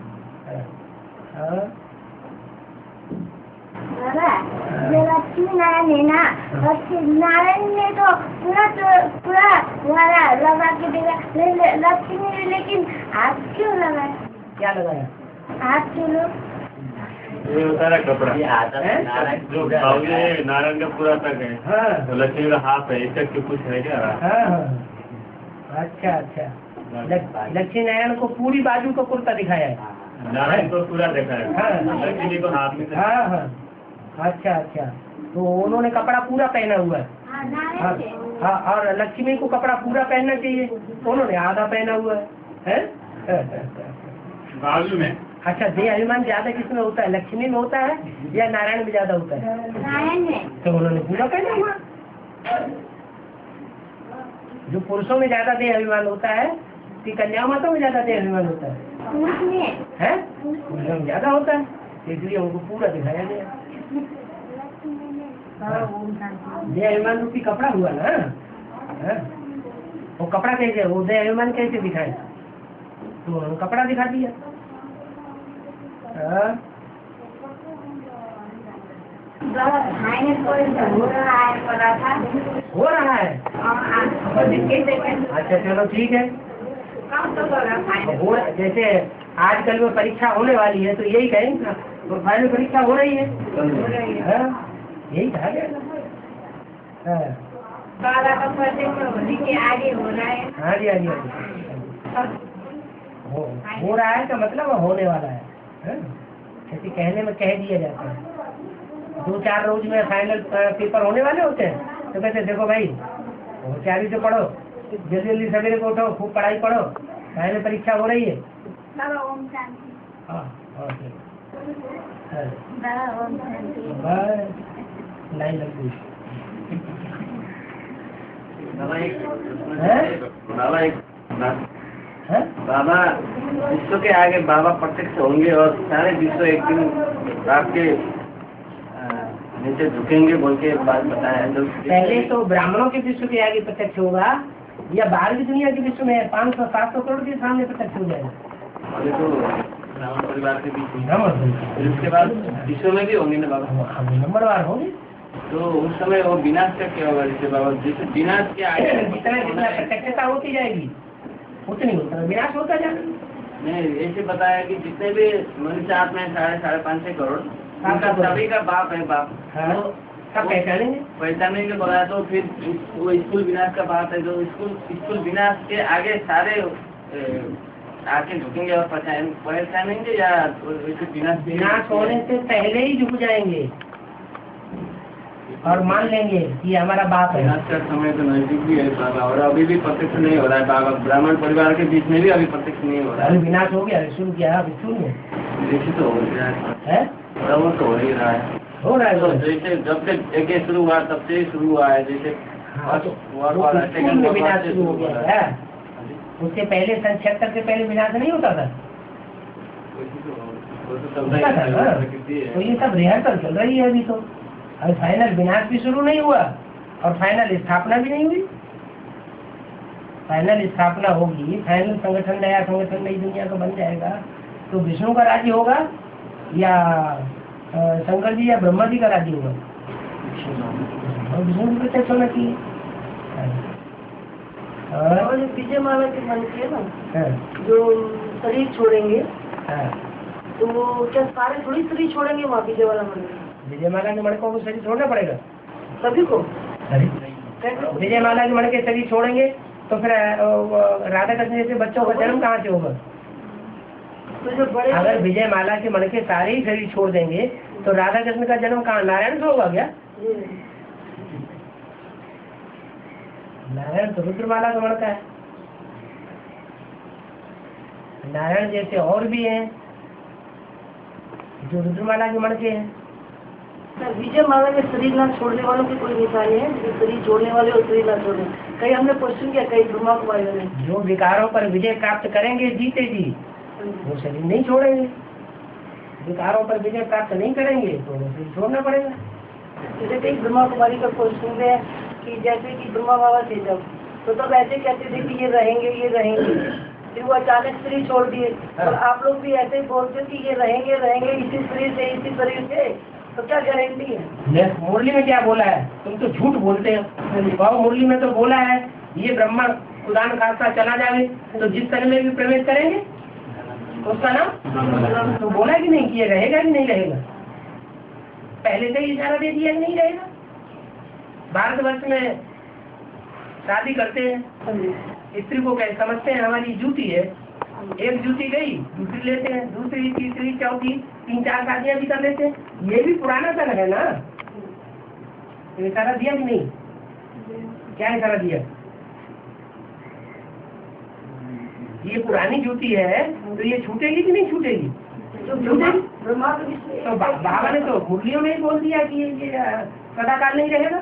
लक्ष्मी नारायण है ना, लक्ष्मी नारायण ने तो पूरा वाला लगा के देगा, लक्ष्मी ने लेकिन हाथ क्यों लगाया? क्या लगाया? हाथ क्यों लो? ये होता है कपड़ा जो नारायण का पूरा तक है। हाँ। तो लक्ष्मी का हाथ है, इसका क्यों कुछ है क्या? हाँ। अच्छा। लक्ष्मी नारायण को पूरी बाजू का कुर्ता दिखाया है, नारायण को पूरा देखा है। हाँ। लक्ष्मी को हाथ में। हाँ। अच्छा। तो उन्होंने कपड़ा पूरा पहना हुआ है। हाँ। और लक्ष्मी को कपड़ा पूरा पहनना चाहिए, उन्होंने आधा पहना हुआ है। बाजू में। अच्छा, देह अभिमान ज्यादा किसमें होता है? लक्ष्मी में होता है या नारायण में ज्यादा होता है? नारायण में। तो उन्होंने पूरा पहना हुआ। जो पुरुषों में ज्यादा देह अभिमान होता है कि कन्या माता में ज्यादा देह अभिमान होता है? पुरुषों में ज्यादा होता है, इसलिए उनको पूरा दिखाया गया। देह अभिमान रूपी कपड़ा हुआ ना। वो कपड़ा कैसे, वो देह अभिमान कैसे दिखाए? तो उन्होंने कपड़ा दिखा दिया। हो रहा है। अच्छा चलो ठीक है। जैसे आजकल में परीक्षा होने वाली है तो यही कहेंगे ना, तो फाइनल परीक्षा हो रही है। यही कहा गया। आगे हो रहा है। हाँ जी हाँ जी हो रहा है का मतलब होने वाला है। ऐसे कहने में कह दिया जाता है। 2-4 रोज में फाइनल पेपर होने वाले होते हैं तो कहते देखो भाई होशियारी से पढ़ो, जल्दी जल्दी सवेरे को उठो, खूब पढ़ाई पढ़ो, फाइनल परीक्षा हो रही है। ओम शांति। लाइन लग गई। बाबा विश्व के आगे बाबा प्रत्यक्ष होंगे और सारे विश्व एक दिन आपके नीचे झुकेंगे बोल के बात बताया। तो पहले तो ब्राह्मणों के विश्व के आगे प्रत्यक्ष होगा या बाहर की दुनिया के विश्व में 500-700 करोड़ के सामने प्रत्यक्ष हो जाएगा? अभी तो ब्राह्मण परिवार के बीच में, उसके बाद विश्व में भी होंगे ना बाबा, नंबरवार होंगे। तो उस समय वो विनाश का क्या होगा? जैसे बाबा जैसे विनाश के आगे जितना प्रत्यक्षता होती जाएगी उतनी उतना विनाश होता जाएगा। नहीं ऐसे बताया कि जितने भी मनुष्य आत्मा है 5.5 करोड़ उनका सभी का बाप है बाप। सब पहचानेंगे बोला तो फिर वो स्कूल विनाश का बात है, जो स्कूल विनाश के आगे सारे आके झुकेंगे और पहचानेंगे या विनाश होने से पहले ही झुक जाएंगे और मान लेंगे कि हमारा बाप है। विनाश का समय तो नजदीक भी है बाबा, और अभी भी प्रत्यक्ष नहीं हो रहा है बाबा। ब्राह्मण परिवार के बीच में भी अभी प्रत्यक्ष नहीं हो रहा है। विनाश हो गया, शुरू किया अभी शून्य तो हो रहा है, वो तो हो ही रहा है। हो रहा है तो जैसे जब से एक शुरू हुआ तब से ही शुरू हुआ है। जैसे विनाश शुरू हो गया है। उसके पहले 76 से पहले विनाश नहीं होता था। तो ये सब रिहर्सल चल रही है अभी तो। अभी फाइनल विनाश भी शुरू नहीं हुआ और फाइनल स्थापना भी नहीं हुई। फाइनल स्थापना होगी, फाइनल संगठन, नया संगठन, नई दुनिया का बन जाएगा तो विष्णु का राज्य होगा या शंकर जी या ब्रह्मा जी का राज्य होगा? विष्णु जी प्रत्यक्ष होना चाहिए। और जो विजय माला के मन के ना जो शरीर छोड़ेंगे तो वो क्या सारे थोड़ी शरीर छोड़ेंगे वहाँ विजय वाला मन? विजय माला के मन को शरीर छोड़ना पड़ेगा सभी को। विजय माला के मन के शरीर छोड़ेंगे तो फिर राधा कृष्ण जैसे बच्चों का जन्म कहाँ से होगा? तो जो बड़े अगर विजय माला के मन के सारे ही शरीर छोड़ देंगे तो राधा कृष्ण का जन्म कहाँ, नारायण से होगा क्या? नारायण तो रुद्रमाला का मन का है। नारायण जैसे और भी हैं जो रुद्रमाला के मन के हैं। विजय माला के शरीर ना छोड़ने वालों की कोई निशानी है? शरीर छोड़ने वाले और शरीर ना छोड़ने, कई हमने क्वेश्चन किया, कई ब्रह्मा कुमारियों ने। जो विकारों पर विजय प्राप्त करेंगे जीते जी वो शरीर नहीं छोड़ेंगे। विकारों पर विजय प्राप्त नहीं करेंगे तो शरीर छोड़ना पड़ेगा। जैसे कई ब्रह्मा कुमारी का क्वेश्चन है कि जैसे कि ब्रह्मा बाबा थे जब तो तब ऐसे कहते थे कि ये रहेंगे, फिर वो अचानक शरीर छोड़ दिए। और आप लोग भी ऐसे ही बोलते कि ये रहेंगे इसी शरीर से, तो क्या गारंटी है? मुरली में क्या बोला है? तुम तो झूठ बोलते हो। मुरली में तो बोला है ये ब्रह्मा खुदा न खास्ता चला जाए तो जिस तरह में भी प्रवेश करेंगे उसका नाम तो बोला कि नहीं कि ये रहेगा कि नहीं रहेगा? पहले से ही इशारा दे दिया कि नहीं रहेगा। भारतवर्ष में शादी करते हैं, स्त्री को क्या समझते हैं हमारी जूती है, एक जूती गई दूसरी लेते हैं, दूसरी तीसरी चौथी 3-4 शादियां भी कर लेते हैं। ये भी पुराना सा है ना। तो इशारा दिया कि नहीं? क्या इशारा दिया? ये पुरानी जूती है तो ये छूटेगी कि नहीं छूटेगी? तो बाबा ने तो मुरलियों में ही बोल दिया कि ये सदाकाल नहीं रहेगा।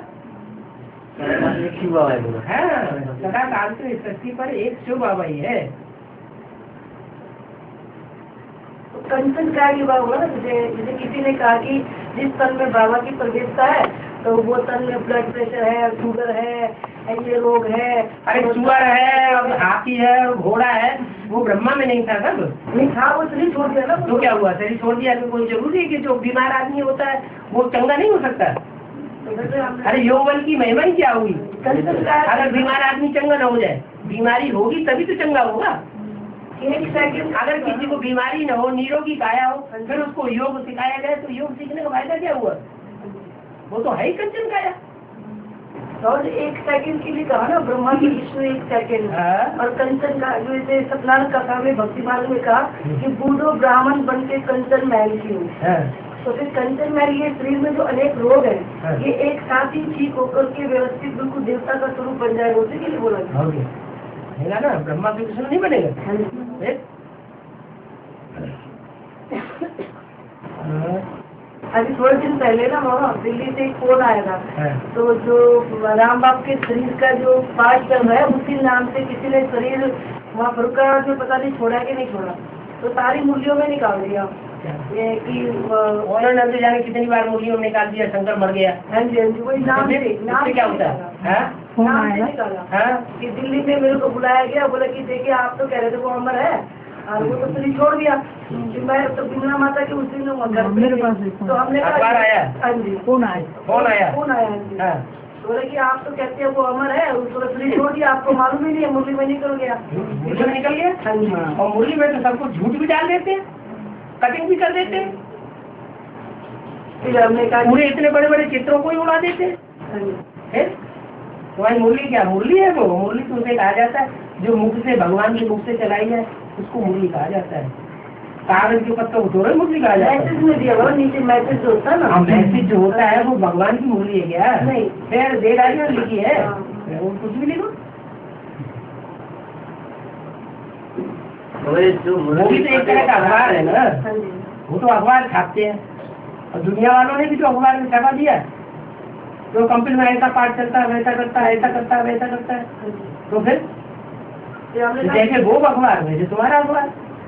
सदाकाल तो इस सृष्टि पर एक शिव बाबा ही है। कंचन का युवा हुआ ना, जैसे किसी ने कहा कि जिस तन में बाबा की प्रवेशता है तो वो तन में ब्लड प्रेशर है, शुगर है, ये रोग है। अरे सुअर है, अब हाथी है, और घोड़ा है, वो ब्रह्मा में नहीं था सब? नहीं था, वो शरीर छोड़ दिया ना। तो क्या हुआ, शरीर छोड़ दिया तो कोई जरूरी है कि जो बीमार आदमी होता है वो चंगा नहीं हो सकता? अरे यौवन की महिमा ही क्या हुई? अगर बीमार आदमी चंगा न हो जाए, बीमारी होगी तभी तो चंगा होगा। एक सेकंड, अगर किसी को बीमारी न हो, निरोगी काया हो, फिर उसको योग सिखाया जाए तो योग सीखने का फायदा क्या हुआ? वो तो है ही कंचन काया। और एक सेकंड के लिए कहा ना ब्रह्मा की विष्णु एक सेकंड, और कंचन का जो इसे सत्यनारायण कथा में भक्ति मार्ग में कहा कि बूढ़ो ब्राह्मण बन के कंचन महल की हो। तो फिर कंचन महल, ये शरीर में जो अनेक रोग है ये एक साथ ही ठीक होकर के व्यवस्थित बिल्कुल देवता का स्वरूप बन जाएगा, उसी के लिए बोला है ना? ब्रह्मा की विष्णु नहीं बनेगा। अभी थोड़े दिन पहले ना वहाँ दिल्ली से एक फोन आया था, तो जो राम बाप के शरीर का जो पार्ट चल रहा है उसी नाम से किसी ने शरीर वहाँ फरुका जो पता नहीं छोड़ा कि नहीं छोड़ा, तो सारी मूल्यों में निकाल दिया। ये कि उन्होंने तो जाने कितनी बार मूल्यों में निकाल दिया, शंकर मर गया। हाँ जी हाँ जी, वही नाम से क्या होता है? नाम से निकाला कि दिल्ली में मेरे को बुलाया गया, बोला कि देखिए आप तो कह रहे थे वो अमर है, और वो तो शरीर छोड़ दिया। मैं तो बिमला माता के उसी में मेरे पास, तो हमने अखबार आया। हाँ जी, फोन आया। बोले कि आप तो कहते हैं वो अमर है, उसको शरीर छोड़ दिया, आपको मालूम ही नहीं है, मुरली में निकल गया। मुरली में निकल गया? हाँ जी। और मुरली में तो सबको झूठ भी डाल देते हैं, कटिंग भी कर देते हैं, फिर हमने कहा पूरे इतने बड़े बड़े चित्रों को ही उड़ा देते हैं। तुम्हारी मुरली क्या मुरली है? वो मुरली तो उसे कहा जाता है जो मुख से, भगवान के मुख से चलाई जाए उसको मुरली कहा जाता है। कागज के पत्तों को थोड़ा मुरली कहा जाता है। मैसेज में दिया नीचे मैसेज जो होता है ना, मैसेज जो होता है वो भगवान की मुरली है क्या? नहीं, फिर दे डालिए लिखी है, वो कुछ भी लिखो। जो मुरली तो एक तरह का अखबार है ना, वो तो अखबार छापते हैं, और दुनिया वालों ने भी तो अखबार में छपा दिया। तो कंपनी में ऐसा पार्ट चलता है, वैसा करता है, ऐसा करता है, वैसा करता है, तो फिर जैसे वो अखबार वैसे तुम्हारा अखबार।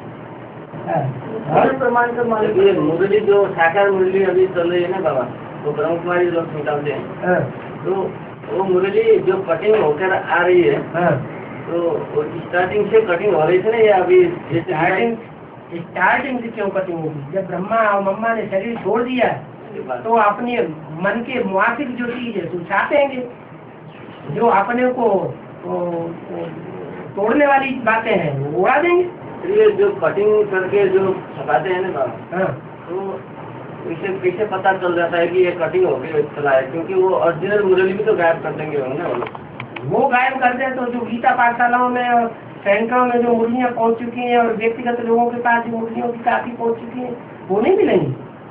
प्रमाण कर मालिक ये मुरली जो साकार मुरली अभी चल रही है ना बाबा, तो ब्रह्म कुमारी लोग निकालते हैं, तो वो मुरली जो कटिंग होकर आ रही है, तो स्टार्टिंग से कटिंग हो रही थी ना, या अभी स्टार्टिंग से क्यों कटिंग होगी? जब ब्रह्मा और मम्मा ने शरीर छोड़ दिया तो अपने मन के मुआफिक जो चीज है तो चाहते जो अपने को तोड़ने वाली बातें हैं वो उड़ा देंगे। ये जो कटिंग करके जो छपाते हैं ना बाबा, तो इसे कैसे पता चल जाता है कि ये कटिंग हो गई चला है? क्योंकि वो ओरिजिनल मुरली भी तो गायब कर देंगे ना वो गायब कर दे तो जो गीता पाठशालाओं में और सेंटरों में जो मुरलियाँ पहुँच चुकी हैं और व्यक्तिगत लोगों के पास जो मुरलियों की काफी पहुँच चुकी हैं वो नहीं मिलेंगी।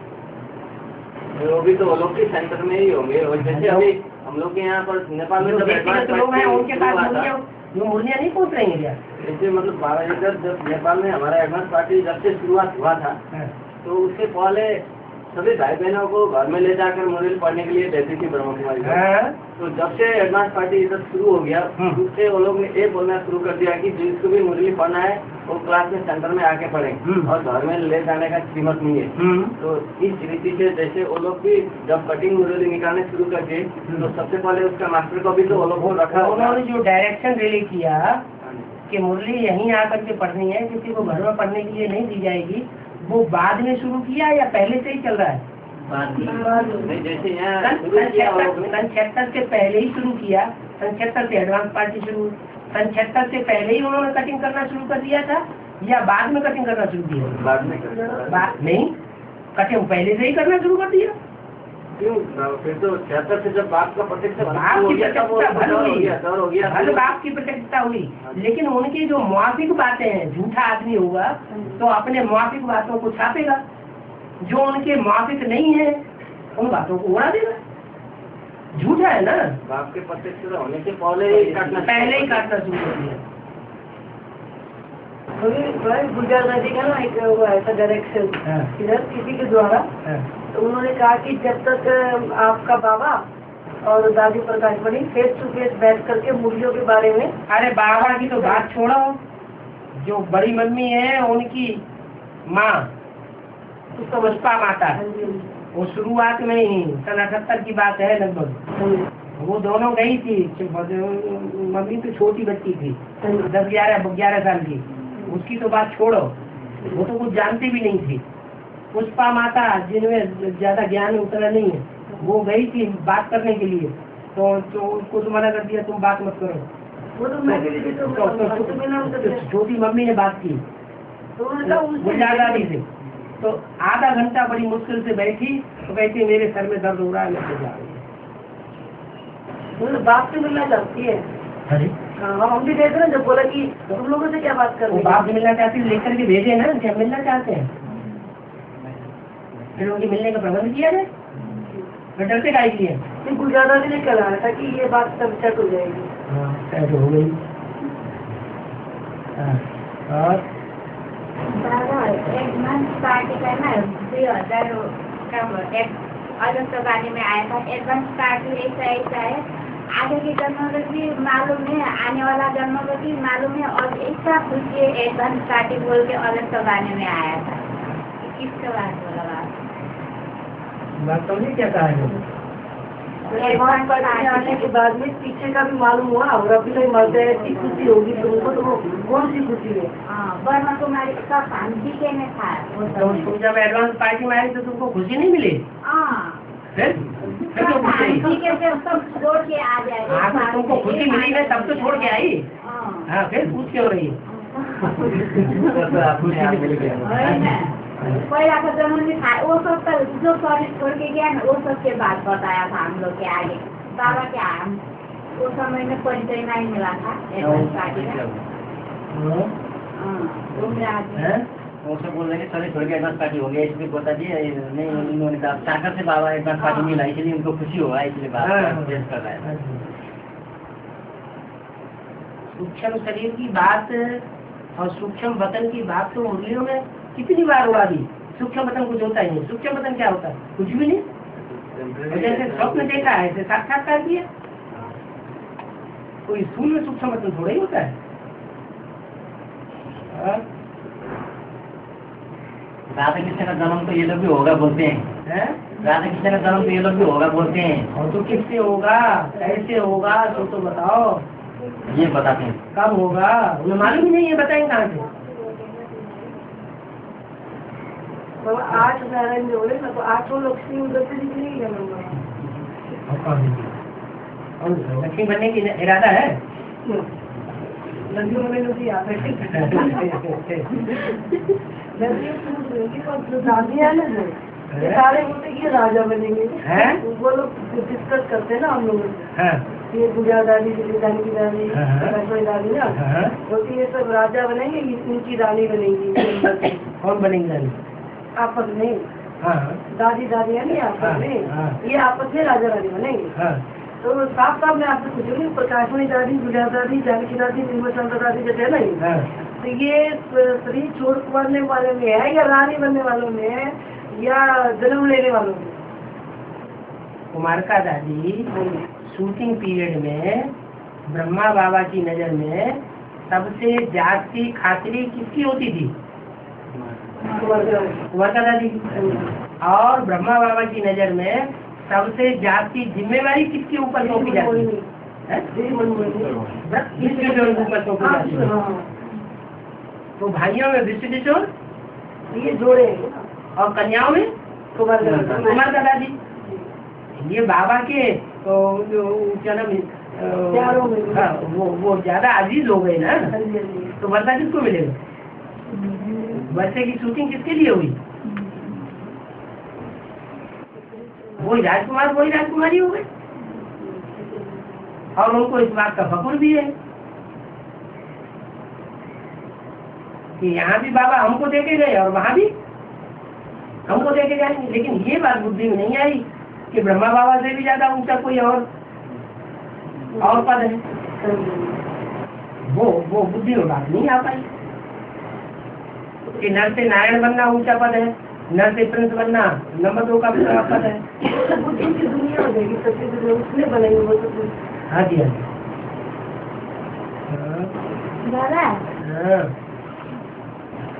वो भी तो वो लोग के सेंटर में ही होंगे, और जैसे अभी हम लोग के यहाँ पर नेपाल में व्यक्तिगत लोग हैं उनके पास जो मुरलियाँ नहीं पहुँच रही हैं क्या? जैसे मतलब 12 जब नेपाल में हमारा एडवांस पार्टी जब से शुरुआत हुआ था, तो उससे पहले सभी भाई बहनों को घर में ले जाकर मुरली पढ़ने के लिए देती थी ब्रह्म कुमारी। तो जब से एडवांस पार्टी इधर शुरू हो गया, उससे वो लोग ने ये बोलना शुरू कर दिया कि जिसको भी मुरली पढ़ना है वो क्लास में सेंटर में आके पढ़े, और घर में ले जाने का कीमत नहीं है। तो इस रीति से जैसे वो लोग भी जब कटिंग मुरली निकालने शुरू करके, तो सबसे पहले उसका मास्टर को भी तो वो लोग रखा। उन्होंने जो डायरेक्शन रिले किया कि मुरली यहीं आकर के पढ़नी है, किसी को घर में पढ़ने के लिए नहीं दी जाएगी, वो बाद में शुरू किया या पहले से ही चल रहा है? जैसे यहाँ सन 76 से पहले ही शुरू किया। सन 76 से एडवांस पार्टी शुरू, सन 76 से पहले ही उन्होंने कटिंग करना शुरू कर दिया था या बाद में कटिंग करना शुरू किया? बाद में नहीं, कटिंग पहले से ही करना शुरू कर दिया। क्यों? फिर तो 76 से जब बाप का प्रत्यक्ष बाप की प्रतिष्ठा हुई, लेकिन उनकी जो मुआफिक बातें हैं, झूठा आदमी होगा तो अपने मुआफिक बातों को छापेगा, जो उनके मुआफिक नहीं है उन बातों को उड़ा देगा। झूठा है ना, बाप के प्रत्यक्ष होने से पहले ही काटना शुरू कर दिया। गुजर नदी का ना एक वो ऐसा डायरेक्शन इधर किसी के द्वारा, तो उन्होंने कहा कि जब तक आपका बाबा और दादी प्रकाश बनी फेस टू फेस बैठ करके मूल्यों के बारे में। अरे बाबा की तो बात छोड़ो, जो बड़ी मम्मी है उनकी माँ पुष्पा माता, वो शुरुआत में ही सन 78 की बात है लगभग। वो दोनों गई थी, मम्मी तो छोटी बच्ची थी, 10-11 साल की, उसकी तो बात छोड़ो, वो तो कुछ जानती भी नहीं थी। पुष्पा माता जिनमें ज्यादा ज्ञान उतना नहीं है, वो गई थी बात करने के लिए, तो उसको तो मना कर दिया, तुम बात मत करो। वो तो मैं छोटी मम्मी ने बात की दादी से, तो आधा घंटा बड़ी मुश्किल से बैठी, तो कहती मेरे सर में दर्द हो रहा है, मैं तो जा रही हूँ। बाप से मिलना चाहती है। अरे हम भी देख रहे हैं, जब बोला कि तुम लोगों से क्या बात कर रहे हैं, बाप से मिलना चाहती है, लेकर के भेजे ना, क्या मिलना चाहते हैं, फिर उनके मिलने का प्रबंध किया जाए, फिर डरते का लिए गुजारा भी नहीं करा था कि ये बात सब सेट हो जाएगी। सेट हो गई। और एक मंथ पार्टी का ना 2000 का एक अलग सवारी में आया था। एडवांस पार्टी ऐसा है, आगे के जन्मों में भी मालूम है, आने वाला जन्मों में भी मालूम है, और ऐसा कुछ एडवांस पार्टी बोल के अलग सवारी में आया था। किसके बात बोला बात समझे क्या कहा है? एडवांस पार्टी आने के बाद में पीछे का भी मालूम हुआ, और अभी नहीं मरते ऐसी खुशी होगी तुमको, तो कौन सी खुशी है? ब्रह्मा कुमारी का शांति के में था। तो तुम जब एडवांस पार्टी में आए तो तुमको खुशी नहीं मिली? फिर क्यों खुशी? सब छोड़ के आ जाए। तो तुमको खुशी मिली ना, तब तो छोड़ के आई। हाँ, फिर पूछ क्यों रही है? पहला का जन्म में था, वो सब तो जो शरीर छोड़ के गया ना, वो सब के बात बताया था हम लोग के आगे। बाबा क्या उस समय में परिचय नहीं मिला था एडवांस पार्टी में। वो सब बोल रहे हैं शरीर छोड़ के एडवांस पार्टी हो गया, इसलिए बता दिए नहीं, उन्होंने कहा सागर से बाबा एडवांस पार्टी मिला, इसलिए उनको खुशी हुआ, इसलिए बाबा टेस्ट कर रहा है। सूक्ष्म शरीर की बात और सूक्ष्म वतन की बात तो मुरलियों में कितनी बार हुआ भी। सूक्ष्म वतन कुछ होता ही नहीं। सूक्ष्म वतन क्या होता है? कुछ भी नहीं। जैसे स्वप्न देखा है, ऐसे साक्षात्कार किया, कोई स्थूल में सूक्ष्म वतन थोड़ा ही होता है। राधा कृष्ण का जन्म तो ये लोग भी होगा बोलते हैं। राधा कृष्ण का जन्म तो ये लोग भी होगा बोलते हैं। और तो किससे होगा, कैसे होगा, तो बताओ। ये बताते हैं कब होगा, उन्हें मालूम ही नहीं है, बताएंगे कहाँ से? तो 8 नारायण जो है ना, तो 8 लक्ष्मी उधर से दिख नहीं है। लक्ष्मी बनने की इरादा है? नदियों में नदी आता है। दादी है ना, ये सारे बोलते कि राजा बनेंगे, वो लोग डिस्कस करते हैं ना हम लोग। ये गुजा दादी, दानी की दादी, दादी ना, बोलती ये सब राजा बनेंगे, इनकी रानी बनेंगी। कौन बनेंगी रानी? आपस में दादी दादी है नहीं, आपस में ये आपस में राजा रानी बनेंगे। तो साफ साफ मैं आपसे पूछूंगी, प्रकाशमणि दादी, गुजा दादी, जानकी दादी, निर्मल दादी जैसे है नहीं, तो ये शरीर छोड़ बनने वाले में है, या रानी बनने वालों में है, या जन्म लेने वालों में? कुमारका दादी शूटिंग पीरियड में ब्रह्मा बाबा की नजर में सबसे जाति खातिरी किसकी होती थी? कुमारका दादी। और ब्रह्मा बाबा की नजर में सबसे जाति जिम्मेवारी किसके ऊपर सौंपी जाती है? तो भाइयों में विश्वकिशोर, ये जोड़े, और कन्याओं में कुमारका दादी। ये बाबा के क्या नाम, वो ज्यादा अजीज हो गए ना, तो वर्षा किसको मिलेगा? वर्षे की शूटिंग किसके लिए हुई? वही राजकुमार, वही राजकुमारी हो गए, और उनको इस बात का फख्र भी है कि यहाँ भी बाबा हमको देके गए और वहाँ भी हमको देके जाएंगे। लेकिन ये बात बुद्धि में नहीं आई कि ब्रह्मा बाबा से भी ज्यादा ऊंचा कोई और पद है। वो बुद्धि में बात नहीं आ पाई कि नर से नारायण बनना ऊंचा पद है, नर से प्रिंस बनना नंबर 2 का पद है। बुद्धि की दुनिया हो जाएगी, सबसे दुनिया उसने बनाई वो तो। हाँ जी, हाँ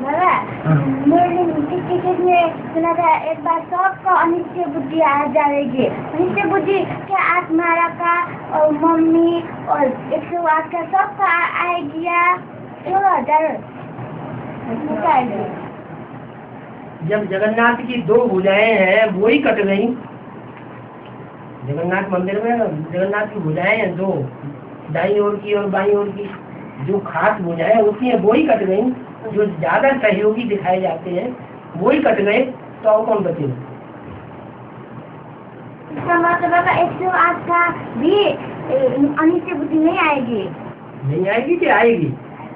बाबा मेरे टिकट में सुना था एक बार सबका अनिश्चय बुद्धि आ जाएगी। अनिश्चय बुद्धि क्या आत्मारा का और मम्मी और 108 का सबका आएगी या 16,000 आएगी। जब जगन्नाथ की 2 भुजाएं हैं वो ही कट गई। जगन्नाथ मंदिर में जगन्नाथ की भुजाएं हैं 2, दाईं ओर की और बाईं ओर की। जो खास भुजाएं होती हैं वो ही कट गई। जो ज्यादा सहयोगी दिखाए जाते हैं वो ही कट गए, तो और कौन बचे? इसका मतलब 108 का भी अनिश्चय बुद्धि नहीं आएगी। नहीं आएगी कि आएगी?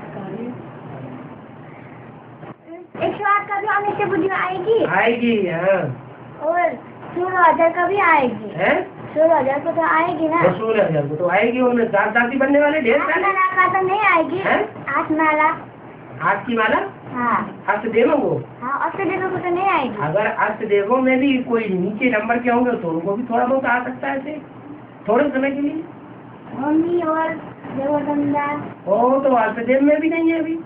108 का भी अनिश्चय बुद्धि आएगी। आएगी, हाँ। और 16,000 का भी आएगी। है 16,000 को तो आएगी ना। 16,000 को तो आएगी। उनमें साथ साथी बनने वाले ढेर सारे। आत्माला का तो नहीं आएगी। हैं? आत्माला। हाथ की माला हाँ अष्टदेवों को। हाँ अष्टदेवों को तो नहीं आएगी। अगर अष्टदेवों में भी कोई नीचे नंबर के होंगे तो उनको भी थोड़ा बहुत आ सकता है, ऐसे थोड़े समय के लिए। मम्मी और देवगंगा ओ तो अष्टदेव में भी नहीं है अभी।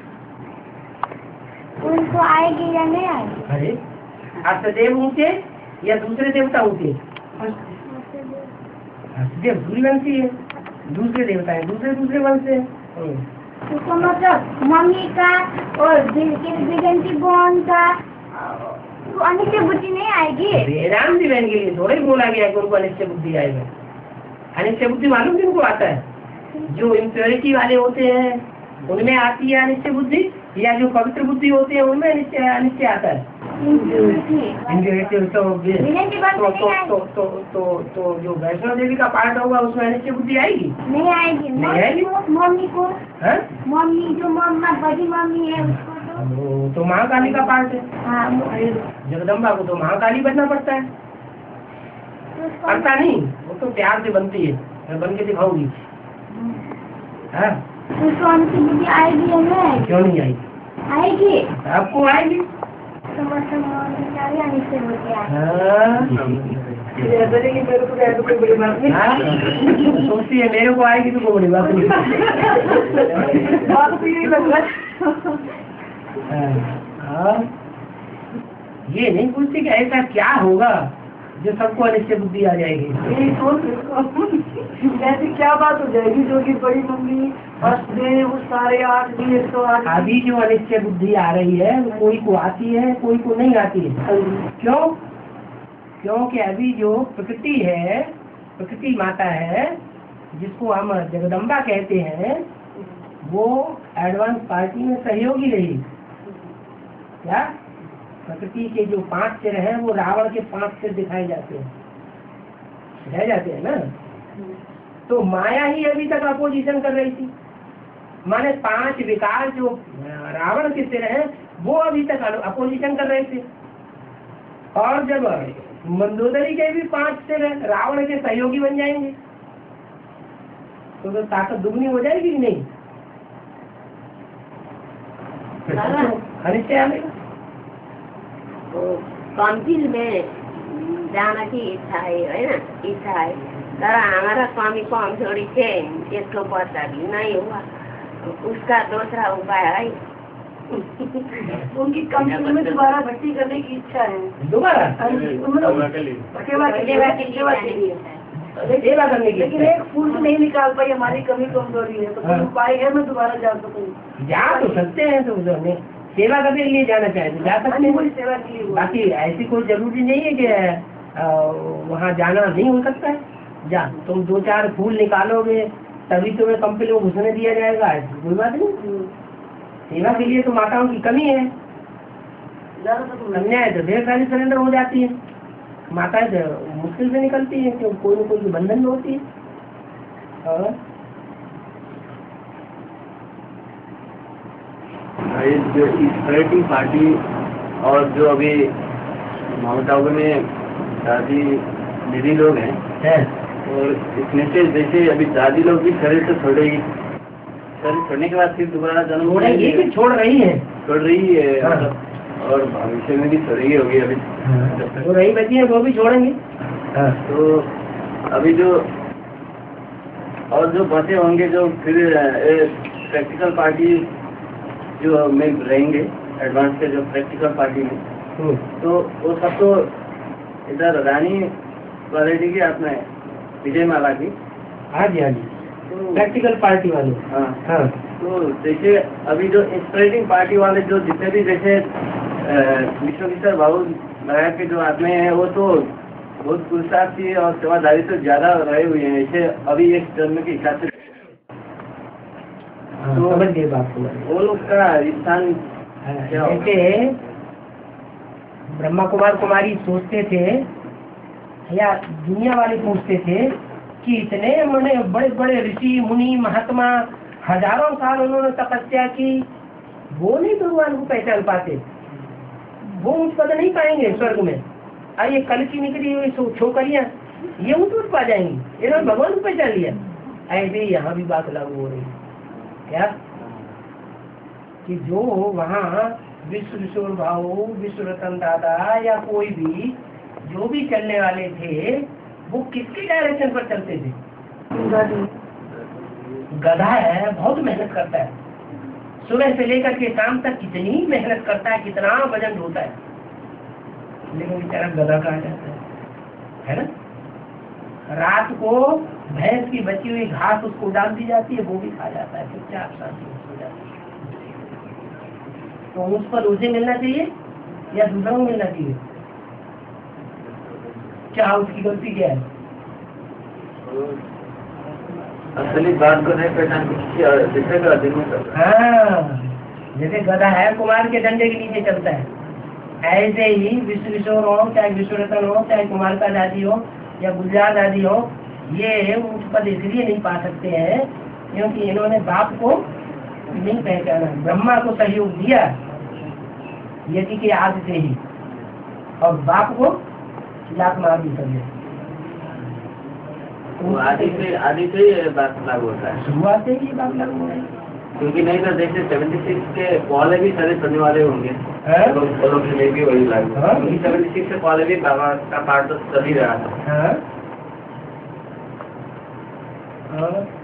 उनको आएगी या नहीं आएगी? अरे अष्टदेव ऊंचे या दूसरे देवता ऊंचे? अष्टदेव सूर्यवंशी है, दूसरे देवता है दूसरे वंश से। उसको मतलब मम्मी का और विजयंती बहन का अनिश्चय बुद्धि नहीं आएगी। वेदांत बहन के लिए थोड़ा ही बोला गया कि उनको अनिश्चय बुद्धि आएगा। अनिश्चय बुद्धि मालूम किनको आता है? जो इम्प्योरिटी वाले होते हैं उनमें आती है अनिश्चय बुद्धि, या जो पवित्र बुद्धि होते हैं उनमें अनिश्चय आता है। तो जो वैष्णो देवी का पाठ होगा उसमें अनिश्चय बुद्धि आएगी? नहीं आएगी। नहीं आएगी। मम्मी को है? मम्मी जो मम्मा बड़ी मम्मी है उसको तो महाकाली का पाठ है। हाँ जगदम्बा को तो महाकाली बनना पड़ता है। पड़ता नहीं, वो तो प्यार से बनती है। मैं बन के दिखाऊंगी। हाँ उसको अनिश्चय बुद्धि आएगी या नहीं आएगी? क्यों नहीं आएगी? आएगी। आपको आएगी। अनिश्चय बुद्धि सोचती है मेरे को आएगी तो कोई बड़ी बात नहीं। ये नहीं पूछती कि ऐसा क्या होगा जो सबको अनिश्चय बुद्धि आ जाएगी। ऐसी क्या बात हो जाएगी जो कि बड़ी मम्मी अष्टदेव सारे 8 भी 108। अभी जो अनिश्चय बुद्धि आ रही है वो कोई को आती है कोई को नहीं आती है। क्यों? क्योंकि अभी जो प्रकृति है, प्रकृति माता है जिसको हम जगदम्बा कहते हैं, वो एडवांस पार्टी में सहयोगी रही। क्या प्रकृति के जो 5 सिर हैं वो रावण के 5 सिर दिखाए जाते हैं, दिखाए जाते हैं ना। तो माया ही अभी तक अपोजिशन कर रही थी। माने 5 विकार जो रावण के सिर हैं वो अभी तक अपोजिशन कर रहे थे। और जब मंदोदरी के भी 5 सिर है, रावण के सहयोगी बन जाएंगे तो ताकत दुगनी हो जाएगी कि नहीं? अनिश्चय आएगा। तो काउंसिल में जाना की इच्छा है ना, इच्छा है। तर हमारा स्वामी को हम थोड़ी थे, इसको पता भी नहीं हुआ। उसका दूसरा उपाय है उनकी काउंसिल में दोबारा भर्ती करने की इच्छा है। दोबारा सेवा के लिए सेवा करने की। लेकिन एक फूल से नहीं निकाल पाई, हमारी कमी कमजोरी है। तो कोई उपाय है मैं दोबारा जा सकूँ? जा तो सकते हैं। तो सेवा करने के लिए जाना चाहे तो जा सकते हैं। सेवा के लिए बाकी ऐसी कोई जरूरी नहीं है कि वहाँ जाना नहीं हो सकता है। जा तुम 2-4 फूल निकालोगे तभी तुम्हें कंपनी में घुसने दिया जाएगा, कोई बात नहीं। सेवा के लिए तो माताओं की कमी है। कन्या है तो ढेर सारी सरेंडर हो जाती है, माताएं तो मुश्किल से निकलती है क्योंकि कोई न कोई बंधन में होती है। और जो इस पार्टी और जो अभी माउंट आबू में दादी दीदी लोग हैं और इसमें से जैसे अभी दादी लोग भी शरीर से छोड़ेगी, शरीर छोड़ने के बाद फिर दोबारा जन्म छोड़ेगी कि छोड़ रही है? छोड़ रही है। हाँ। और भविष्य में भी छोड़ेगी होगी अभी। जो रही बची है वो भी छोड़ेंगे। तो अभी जो और जो बचे होंगे जो फिर प्रैक्टिकल पार्टी जो में रहेंगे एडवांस के जो प्रैक्टिकल पार्टी में, तो वो सब तो इधर रानी क्वालिटी की अपने विजय माला की। हाँ जी, हाँ जी, तो प्रैक्टिकल पार्टी वाले। हाँ हाँ, तो जैसे अभी जो इंस्पिरेटिंग पार्टी वाले जो जितने भी जैसे विश्व किशोर बाबू लगा के जो आदमी हैं वो तो बहुत पुरुषार्थी और सेवादारी से ज्यादा रहे हुए हैं, ऐसे अभी एक जन्म के हिसाब से तो समझ गए बात को। वो लोग का स्थान क्या होगा? जैसे ब्रह्मा कुमार कुमारी सोचते थे या दुनिया वाले पूछते थे कि इतने बड़े बड़े ऋषि मुनि महात्मा हजारों साल उन्होंने तपस्या की, वो नहीं भगवान को पहचान पाते, वो उच्च पद नहीं पाएंगे स्वर्ग में। ये कल की निकली हुई छोकरियां ये उच्च पा जाएंगी, इन्होंने भगवान को पहचान लिया। ऐसे यहाँ भी बात लागू हो रही है क्या कि जो वहाँ विश्व किशोर भाऊ, विश्व रतन दादा या कोई भी जो भी चलने वाले थे वो किसके डायरेक्शन पर चलते थे? गधा है, बहुत मेहनत करता है, सुबह से लेकर के शाम तक कितनी मेहनत करता है, कितना वजन ढोता है, लेकिन बेचारा गधा कहा जाता है ना। रात को भैंस की बची हुई घास उसको डाल दी जाती है, वो भी खा जाता है, चुपचाप शांति हो जाती है। तो उस पर उसे मिलना चाहिए या दूसरों को मिलना चाहिए? क्या उसकी गलती क्या है? असली बात को नहीं पहचान दूसरे का अधीन में करता है। हाँ, जैसे गधा है कुमार के डंडे के नीचे चलता है, ऐसे ही विश्व किशोर हो, चाहे विश्व रतन हो, चाहे कुमार का दादी हो या गुलजार दादी हो, ये उच्च पद इसलिए नहीं पा सकते हैं क्योंकि इन्होंने बाप को नहीं पहचाना, ब्रह्मा को सहयोग दिया यदि के आदि से ही, और बाप को लात मार दी समझे। वो आदि से ये बात लागू होता है, शुरुआत से ही बात लागू है, क्योंकि नहीं तो जैसे 76 के पहले भी सारे सुनने वाले होंगे, हाँ? वो लोग के लिए भी वही लागू। हाँ? 76 से पहले भी बाबा का पाठ तो चल ही रहा था। हाँ?